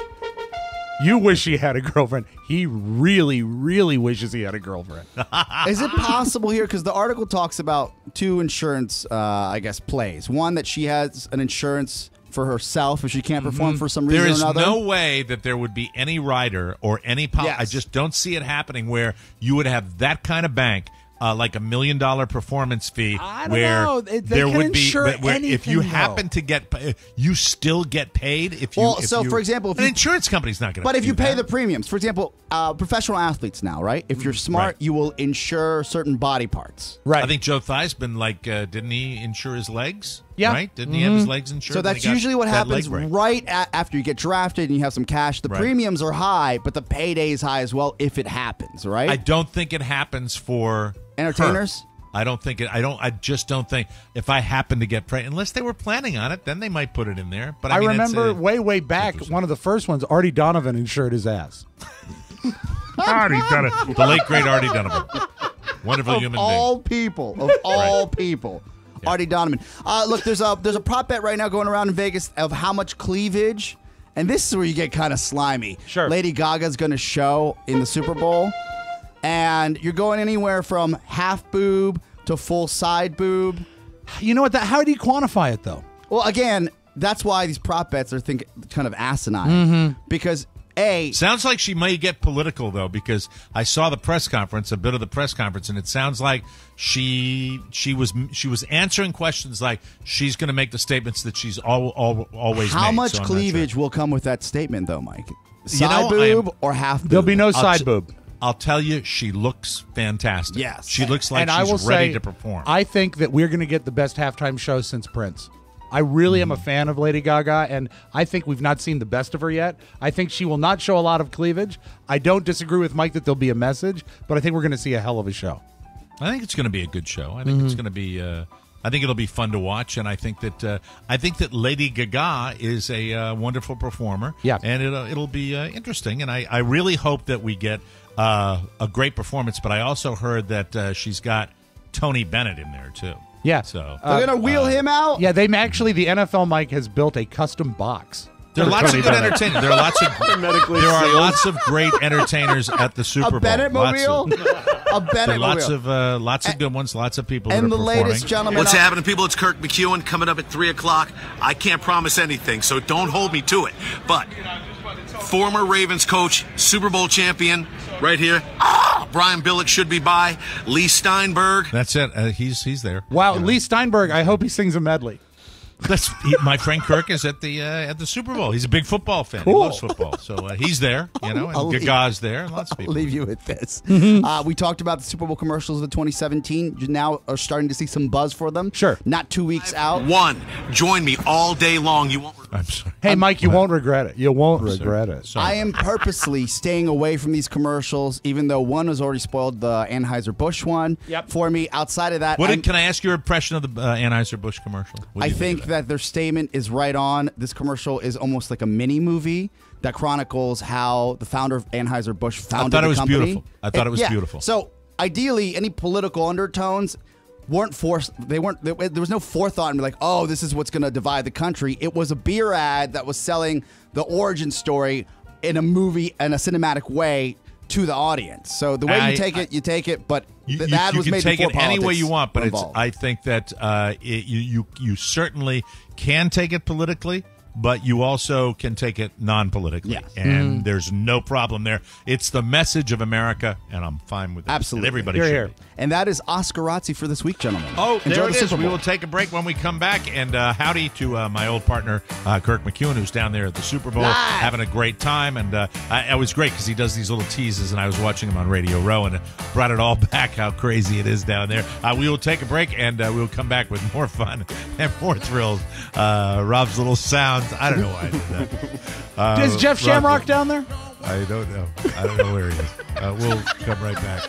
you wish he had a girlfriend. He really, really wishes he had a girlfriend. Is it possible here? Because the article talks about two insurance, plays. One, that she has an insurance for herself if she can't perform for some reason There is or another. no way that there would be any rider or any Yes. I just don't see it happening where you would have that kind of bank. Like $1 million performance fee, I don't where know. They there can would be, insure but where if you anything, happen to get, you still get paid. If you, Well, if so you- for example, if an you- insurance company's not going to. But if you pay that. the premiums, for example, professional athletes now, right? If you're smart, Right. you will insure certain body parts. Right. I think Joe Theismann, didn't he insure his legs? Yeah. Right? Didn't he have his legs insured? So when he that's got usually what that happens leg break? right after you get drafted and you have some cash. The Right. premiums are high, but the payday is high as well if it happens, right? I don't think it happens for Entertainers? her. I just don't think if I happen to get pregnant, unless they were planning on it, then they might put it in there. But I mean, remember it's, way back, one of the first ones, Artie Donovan insured his ass. Artie Donovan. the late great Artie Donovan, wonderful of human all being. people, of all people. Artie Donovan. Look, there's a prop bet right now going around in Vegas of how much cleavage and this is where you get kind of slimy. Sure. Lady Gaga's going to show in the Super Bowl, and you're going anywhere from half boob to full side boob. You know what? How do you quantify it, though? Well, again, that's why these prop bets are kind of asinine. Because sounds like she may get political, though, because I saw the press conference, a bit of the press conference, and it sounds like she was answering questions like she's going to make the statements that she's always made. How much so cleavage will come with that statement, though, Mike? Side boob or half boob? There'll be no side boob. I'll tell you, she looks fantastic. Yes. She looks like and she's ready to perform. I think that we're going to get the best halftime show since Prince. I really am a fan of Lady Gaga, and I think we've not seen the best of her yet. I think she will not show a lot of cleavage. I don't disagree with Mike that there'll be a message, but I think we're going to see a hell of a show. I think it's going to be a good show. I think it's going to be. I think it'll be fun to watch, and I think that Lady Gaga is a wonderful performer. Yeah, and it'll be interesting. And I really hope that we get a great performance. But I also heard that she's got Tony Bennett in there too. Yeah, so they're gonna wheel him out. Yeah, the NFL Mike has built a custom box. There are lots of good entertainers. There are lots of great entertainers at the Super Bowl. A Bennett mobile. A Bennett mobile. Lots of good ones. Lots of people. And that are the performing. latest gentleman. What's happening, people? It's Kirk McEwen coming up at 3:00. I can't promise anything, so don't hold me to it. But former Ravens coach, Super Bowl champion, right here. Brian Billick should be by. Lee Steinberg. That's it. He's there. Wow, Lee Steinberg. I hope he sings a medley. My friend Kirk is at the Super Bowl. He's a big football fan. Cool. He loves football, so he's there. And Gaga's there. Lots of people. I'll leave you with this. Mm-hmm. We talked about the Super Bowl commercials of 2017. You now are starting to see some buzz for them. Sure. Not 2 weeks out. Join me all day long. You won't. I'm sorry. Hey, Mike, you won't regret it. You won't regret it. Sorry. I am purposely staying away from these commercials, even though one was already spoiled, the Anheuser-Busch one for me. Outside of that, can I ask your impression of the Anheuser-Busch commercial? I think that their statement is right on. This commercial is almost like a mini movie that chronicles how the founder of Anheuser-Busch founded the company. I thought it was beautiful. I thought it was beautiful. So ideally, any political undertones weren't forced. There was no forethought and be like, oh, this is what's going to divide the country. It was a beer ad that was selling the origin story in a movie and a cinematic way to the audience. So the way you take it. But the ad was made before politics. You can take it any way you want, but involved. I think that you certainly can take it politically, but you also can take it non-politically. Yes. And there's no problem there. It's the message of America, and I'm fine with it. Absolutely. And everybody should be. And that is Oscarazzi for this week, gentlemen. Oh, Enjoy there it the is. Super We Bowl. will take a break when we come back. And howdy to my old partner, Kirk McEwen, who's down there at the Super Bowl having a great time. And it was great because he does these little teases, and I was watching him on Radio Row, and it brought it all back how crazy it is down there. We will take a break, and we will come back with more fun and more thrills. Rob's little sounds. I don't know why I did that. Is Jeff Shamrock down there? I don't know. I don't know where he is. We'll come right back.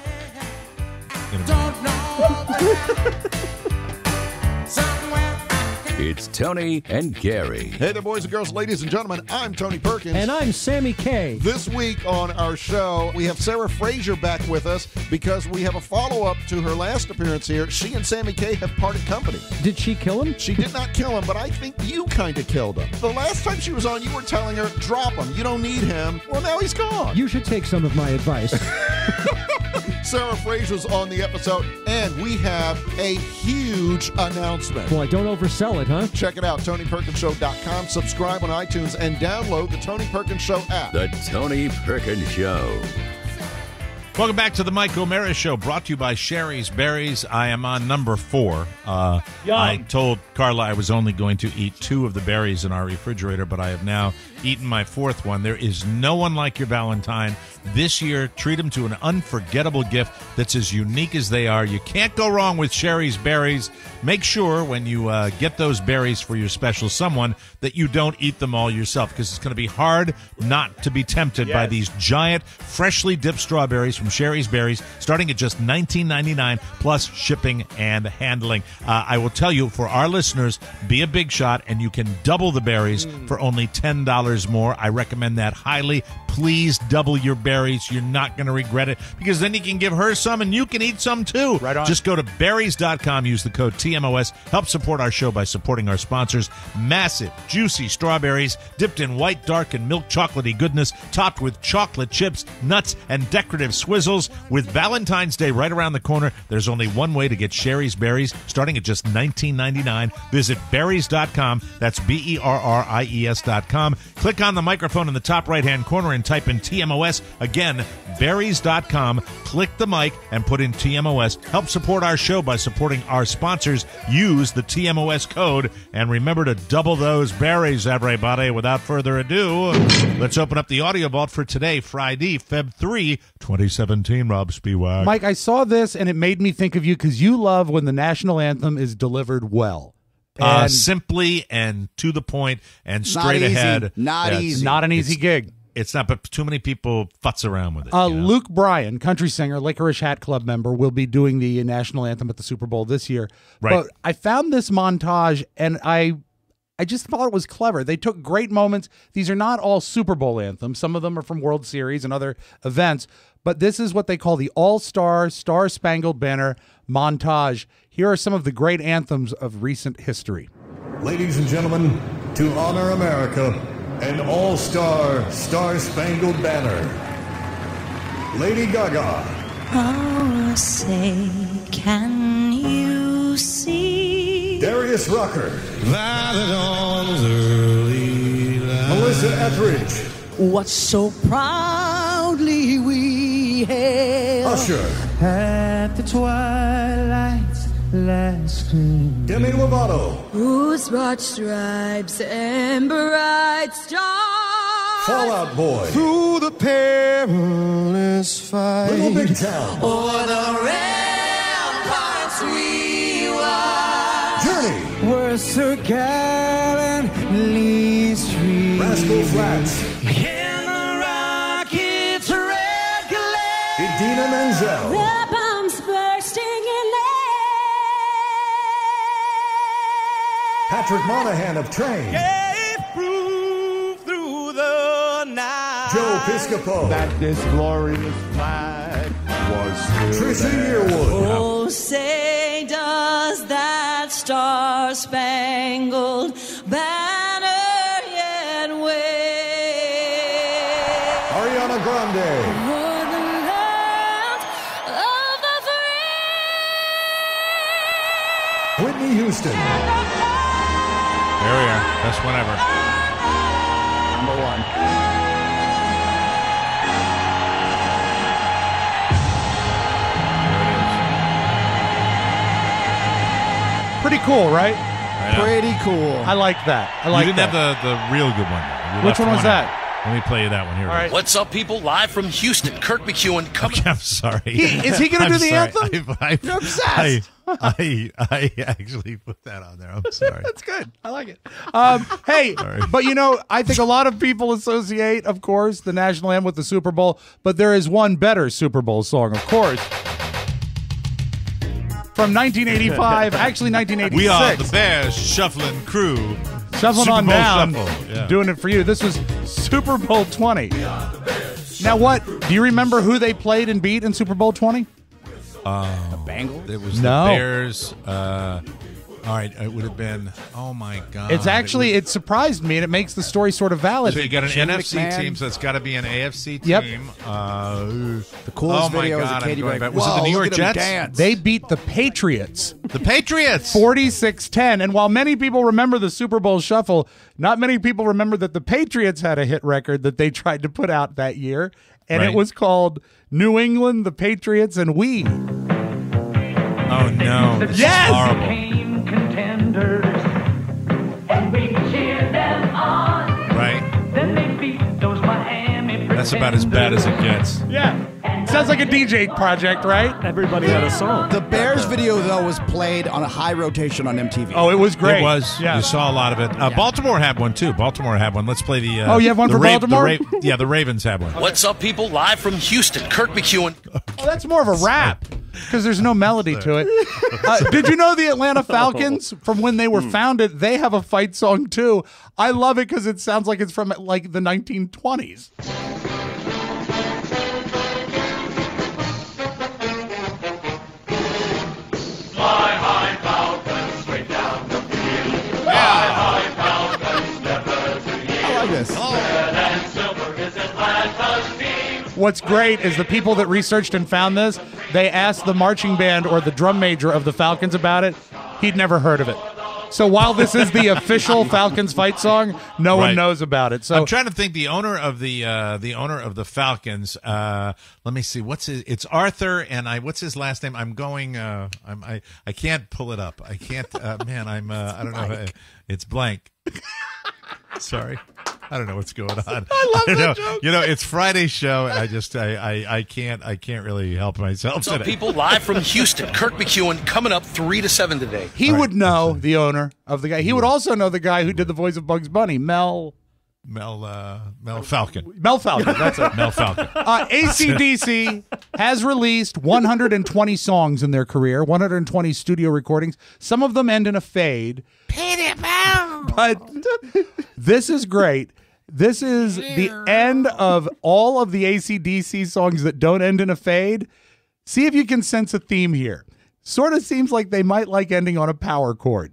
It's Tony and Gary. Hey there, boys and girls, ladies and gentlemen. I'm Tony Perkins. And I'm Sammy K. This week on our show, we have Sarah Fraser back with us because we have a follow-up to her last appearance here. She and Sammy K have parted company. Did she kill him? She did not kill him, but I think you kind of killed him. The last time she was on, you were telling her, drop him. You don't need him. Well, now he's gone. You should take some of my advice. Sarah Fraser's on the episode, and we have a huge announcement. Boy, don't oversell it, huh? Check it out, TonyPerkinsShow.com. Subscribe on iTunes and download the Tony Perkins Show app. The Tony Perkins Show. Welcome back to the Mike O'Mara Show, brought to you by Sherry's Berries. I am on number 4. I told Carla I was only going to eat 2 of the berries in our refrigerator, but I have now eaten my 4th one. There is no one like your Valentine. This year, treat them to an unforgettable gift that's as unique as they are. You can't go wrong with Sherry's Berries. Make sure when you get those berries for your special someone that you don't eat them all yourself, because it's going to be hard not to be tempted by these giant, freshly dipped strawberries from Sherry's Berries, starting at just $19.99 plus shipping and handling. I will tell you, for our listeners, be a big shot, and you can double the berries for only $10 more. I recommend that highly. please double your berries. You're not going to regret it, because then you can give her some and you can eat some too. Right on. Just go to berries.com, use the code TMOS, help support our show by supporting our sponsors. Massive, juicy strawberries dipped in white, dark, and milk chocolatey goodness, topped with chocolate chips, nuts, and decorative swizzles. With Valentine's Day right around the corner, there's only one way to get Sherry's Berries, starting at just $19.99. Visit berries.com. That's BERRIES.com. Click on the microphone in the top right-hand corner and type in TMOS. Again, berries.com. Click the mic and put in TMOS. Help support our show by supporting our sponsors. Use the TMOS code, and remember to double those berries, everybody. Without further ado, let's open up the audio vault for today, Friday, Feb 3, 2017. Rob Spiewak. Mike, I saw this, and it made me think of you because you love when the national anthem is delivered well. Simply and to the point and straight ahead. Not easy. Not an easy gig. It's not, but too many people futz around with it. Luke Bryan, country singer, Licorice Hat Club member, will be doing the national anthem at the Super Bowl this year. Right. But I found this montage, and I just thought it was clever. They took great moments. These are not all Super Bowl anthems. Some of them are from World Series and other events. But this is what they call the All-Star Star-Spangled Banner montage. Here are some of the great anthems of recent history. Ladies and gentlemen, to honor America, an all-star Star-Spangled Banner. Lady Gaga. Oh, say, can you see? Darius Rucker. Violet dawn's early light. Melissa Etheridge. What so proudly we hailed. Usher. At the twilight's last gleam. Demi Lovato. Whose broad stripes and bright stars. Fall Out Boy. Through the perilous fight. Little Big Town. O'er the ramparts we watched. Journey. Where Sir Gallantly street. Rascal Flatts. In the rocket's red glare. Idina Menzel. The bombs bursting in air. Patrick Monahan of Train. Gave proof through the night. Joe Piscopo. That this glorious flag was Trisha Yearwood. Oh, say does that star-spangled banner yet wave? Ariana Grande. O'er the land of the free. Whitney Houston. There we are. Best one ever. Number one. Pretty cool, right? Pretty cool. I like that. I like you didn't that. have the real good one. You Which left one was out. that? Let me play you that one here. All right. What's up, people? Live from Houston, Kirk McEwen. Okay, I'm sorry. Is he going to do the anthem? You're obsessed. I actually put that on there. I'm sorry. That's good. I like it. Hey, but I think a lot of people associate, of course, the national anthem with the Super Bowl, but there is one better Super Bowl song, of course. From 1985, actually 1986. We are the Bears Shuffling Crew. Shuffling Super on Bowl down, Shuffle. Yeah. doing it for you. This was Super Bowl 20. Now, what? Do you remember who they played and beat in Super Bowl 20? The Bengals? It was No. the Bears. All right, it would have been. Oh my God! It's actually it surprised me, and it makes the story sort of valid. So you got an Jim NFC McMahon. team, so it's got to be an AFC Yep. team. The coolest oh my video God, is a Katie I'm going Beck. back. Was it the New York Jets? Dance. They beat the Patriots. The Patriots. 46-10. And while many people remember the Super Bowl Shuffle, not many people remember that the Patriots had a hit record that they tried to put out that year, and Right. it was called New England, the Patriots, and We. Oh no! This Yes! is horrible. contenders, and we cheer them on. Right? Then they beat those Miami. That's about as bad as it gets. Yeah. Sounds like a DJ project, right? Everybody had a song. The Bears video, though, was played on a high rotation on MTV. Oh, it was great. It was. Yeah. You saw a lot of it. Baltimore had one too. Baltimore had one. Let's play the. Oh, you have one the for Baltimore? yeah, the Ravens had one. What's up, people? Live from Houston, Kirk McEwen. Oh, that's more of a rap because there's no melody to it. Did you know the Atlanta Falcons, from when they were founded, they have a fight song too? I love it because it sounds like it's from like the 1920s. What's great is the people that researched and found this, they asked the marching band or the drum major of the Falcons about it. He'd never heard of it. So while this is the official Falcons fight song, no one knows about it. So I'm trying to think. The owner of the Falcons. Let me see. It's Arthur, and what's his last name? I'm going. I can't pull it up. I can't. Man, I don't know. It's blank. Sorry. I don't know what's going on. I love that joke. You know, it's Friday's show, and I can't really help myself So today. people live from Houston, Kirk McEwen coming up 3 to 7 today. he would know the owner of the guy. He would also know the guy who did the voice of Bugs Bunny, Mel Falcon. Mel Falcon, that's it. Mel Falcon. AC/DC has released 120 songs in their career, 120 studio recordings. Some of them end in a fade. But this is great. This is the end of all of the AC/DC songs that don't end in a fade. See if you can sense a theme here. Sort of seems like they might like ending on a power chord.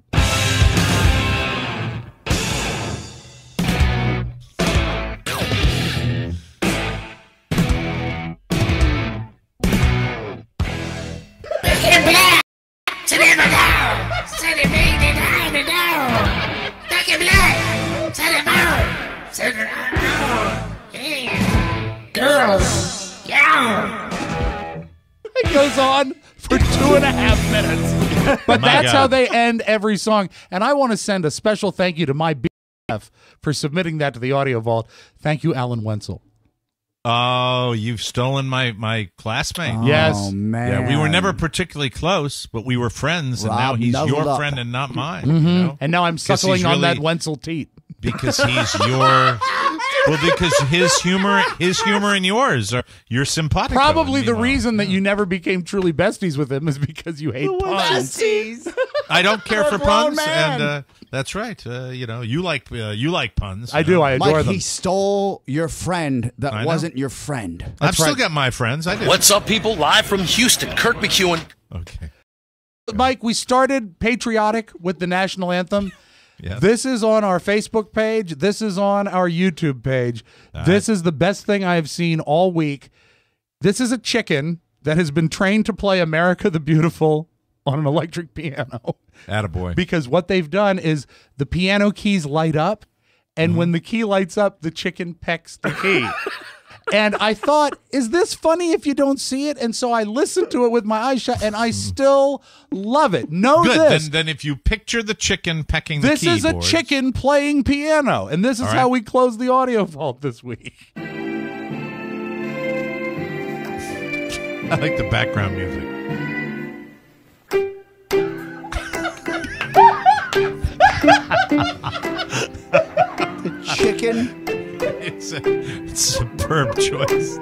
Girls, yeah. It goes on for 2.5 minutes. But that's how they end every song. And I want to send a special thank you to my BF for submitting that to the Audio Vault. Thank you, Alan Wenzel. Oh, you've stolen my classmate. Yes. Oh, man. Yeah, we were never particularly close, but we were friends, and Rob now he's nuzzled your up. friend and not mine. Mm-hmm. You know? And now I'm 'Cause suckling he's on that really- Wenzel teat. Because he's your... Well, because his humor and yours are you're simpatico. Probably and the meanwhile- reason that you never became truly besties with him is because you hate puns. I don't care for a grown puns, man. and that's right. You know, you like puns. I do. I adore Mike, them. he stole your friend I that know. wasn't your friend. I've still got my friends. I do. What's up, people? Live from Houston, Kirk McEwen. Okay. Mike, we started patriotic with the national anthem. Yeah. This is on our Facebook page. This is on our YouTube page. This is the best thing I have seen all week. This is a chicken that has been trained to play America the Beautiful on an electric piano. Attaboy. Because what they've done is the piano keys light up, and when the key lights up, the chicken pecks the key. And I thought, is this funny if you don't see it? And so I listened to it with my eyes shut, and I still love it. Know Good. this. Then if you picture the chicken pecking This the keyboard. is a chicken playing piano, and this is All right. how we close the Audio Vault this week. I like the background music. The chicken. It's a superb choice.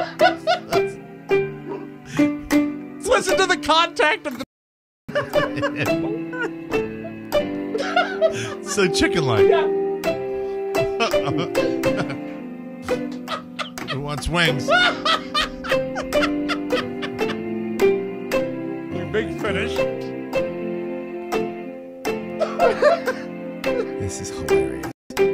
Listen to the contact of the. So chicken-like. Who wants wings? Your big finish. This is hilarious.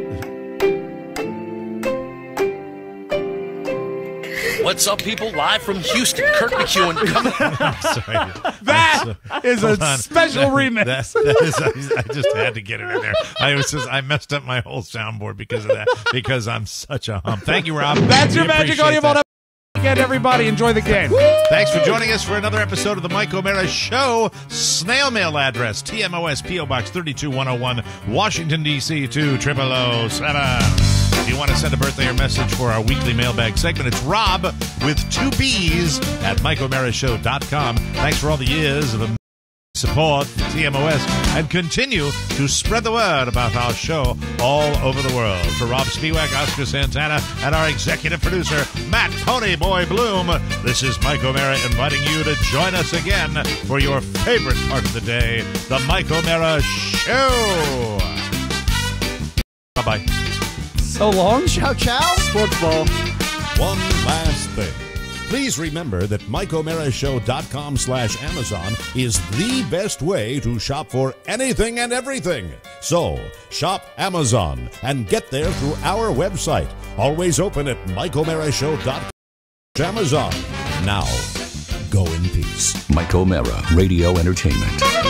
What's up, people? Live from Houston, Kirk McEwen coming. I'm sorry. That is a Hold on. special remix. That is, I just had to get it in there. I messed up my whole soundboard because of that. Because I'm such a hump. Thank you, Rob. That's your We Magic appreciate Audio Vault. that. Again, everybody, enjoy the game. Thanks for joining us for another episode of the Mike O'Mara Show. Snail mail address, TMOS, P.O. Box 32101, Washington, D.C. 20007. If you want to send a birthday or message for our weekly mailbag segment, it's Rob with 2 B's at MikeO'MaraShow.com. Thanks for all the years of support for TMOS and continue to spread the word about our show all over the world. For Rob Spiewak, Oscar Santana, and our executive producer, Matt Ponyboy Bloom, this is Mike O'Mara inviting you to join us again for your favorite part of the day, the Mike O'Mara Show. Bye-bye. So long. Ciao, ciao. Sports ball. One last thing. Please remember that MikeO'MaraShow.com/Amazon is the best way to shop for anything and everything. So, shop Amazon and get there through our website. Always open at MikeO'MaraShow.com. Amazon. Now, go in peace. Mike O'Meara, Radio Entertainment.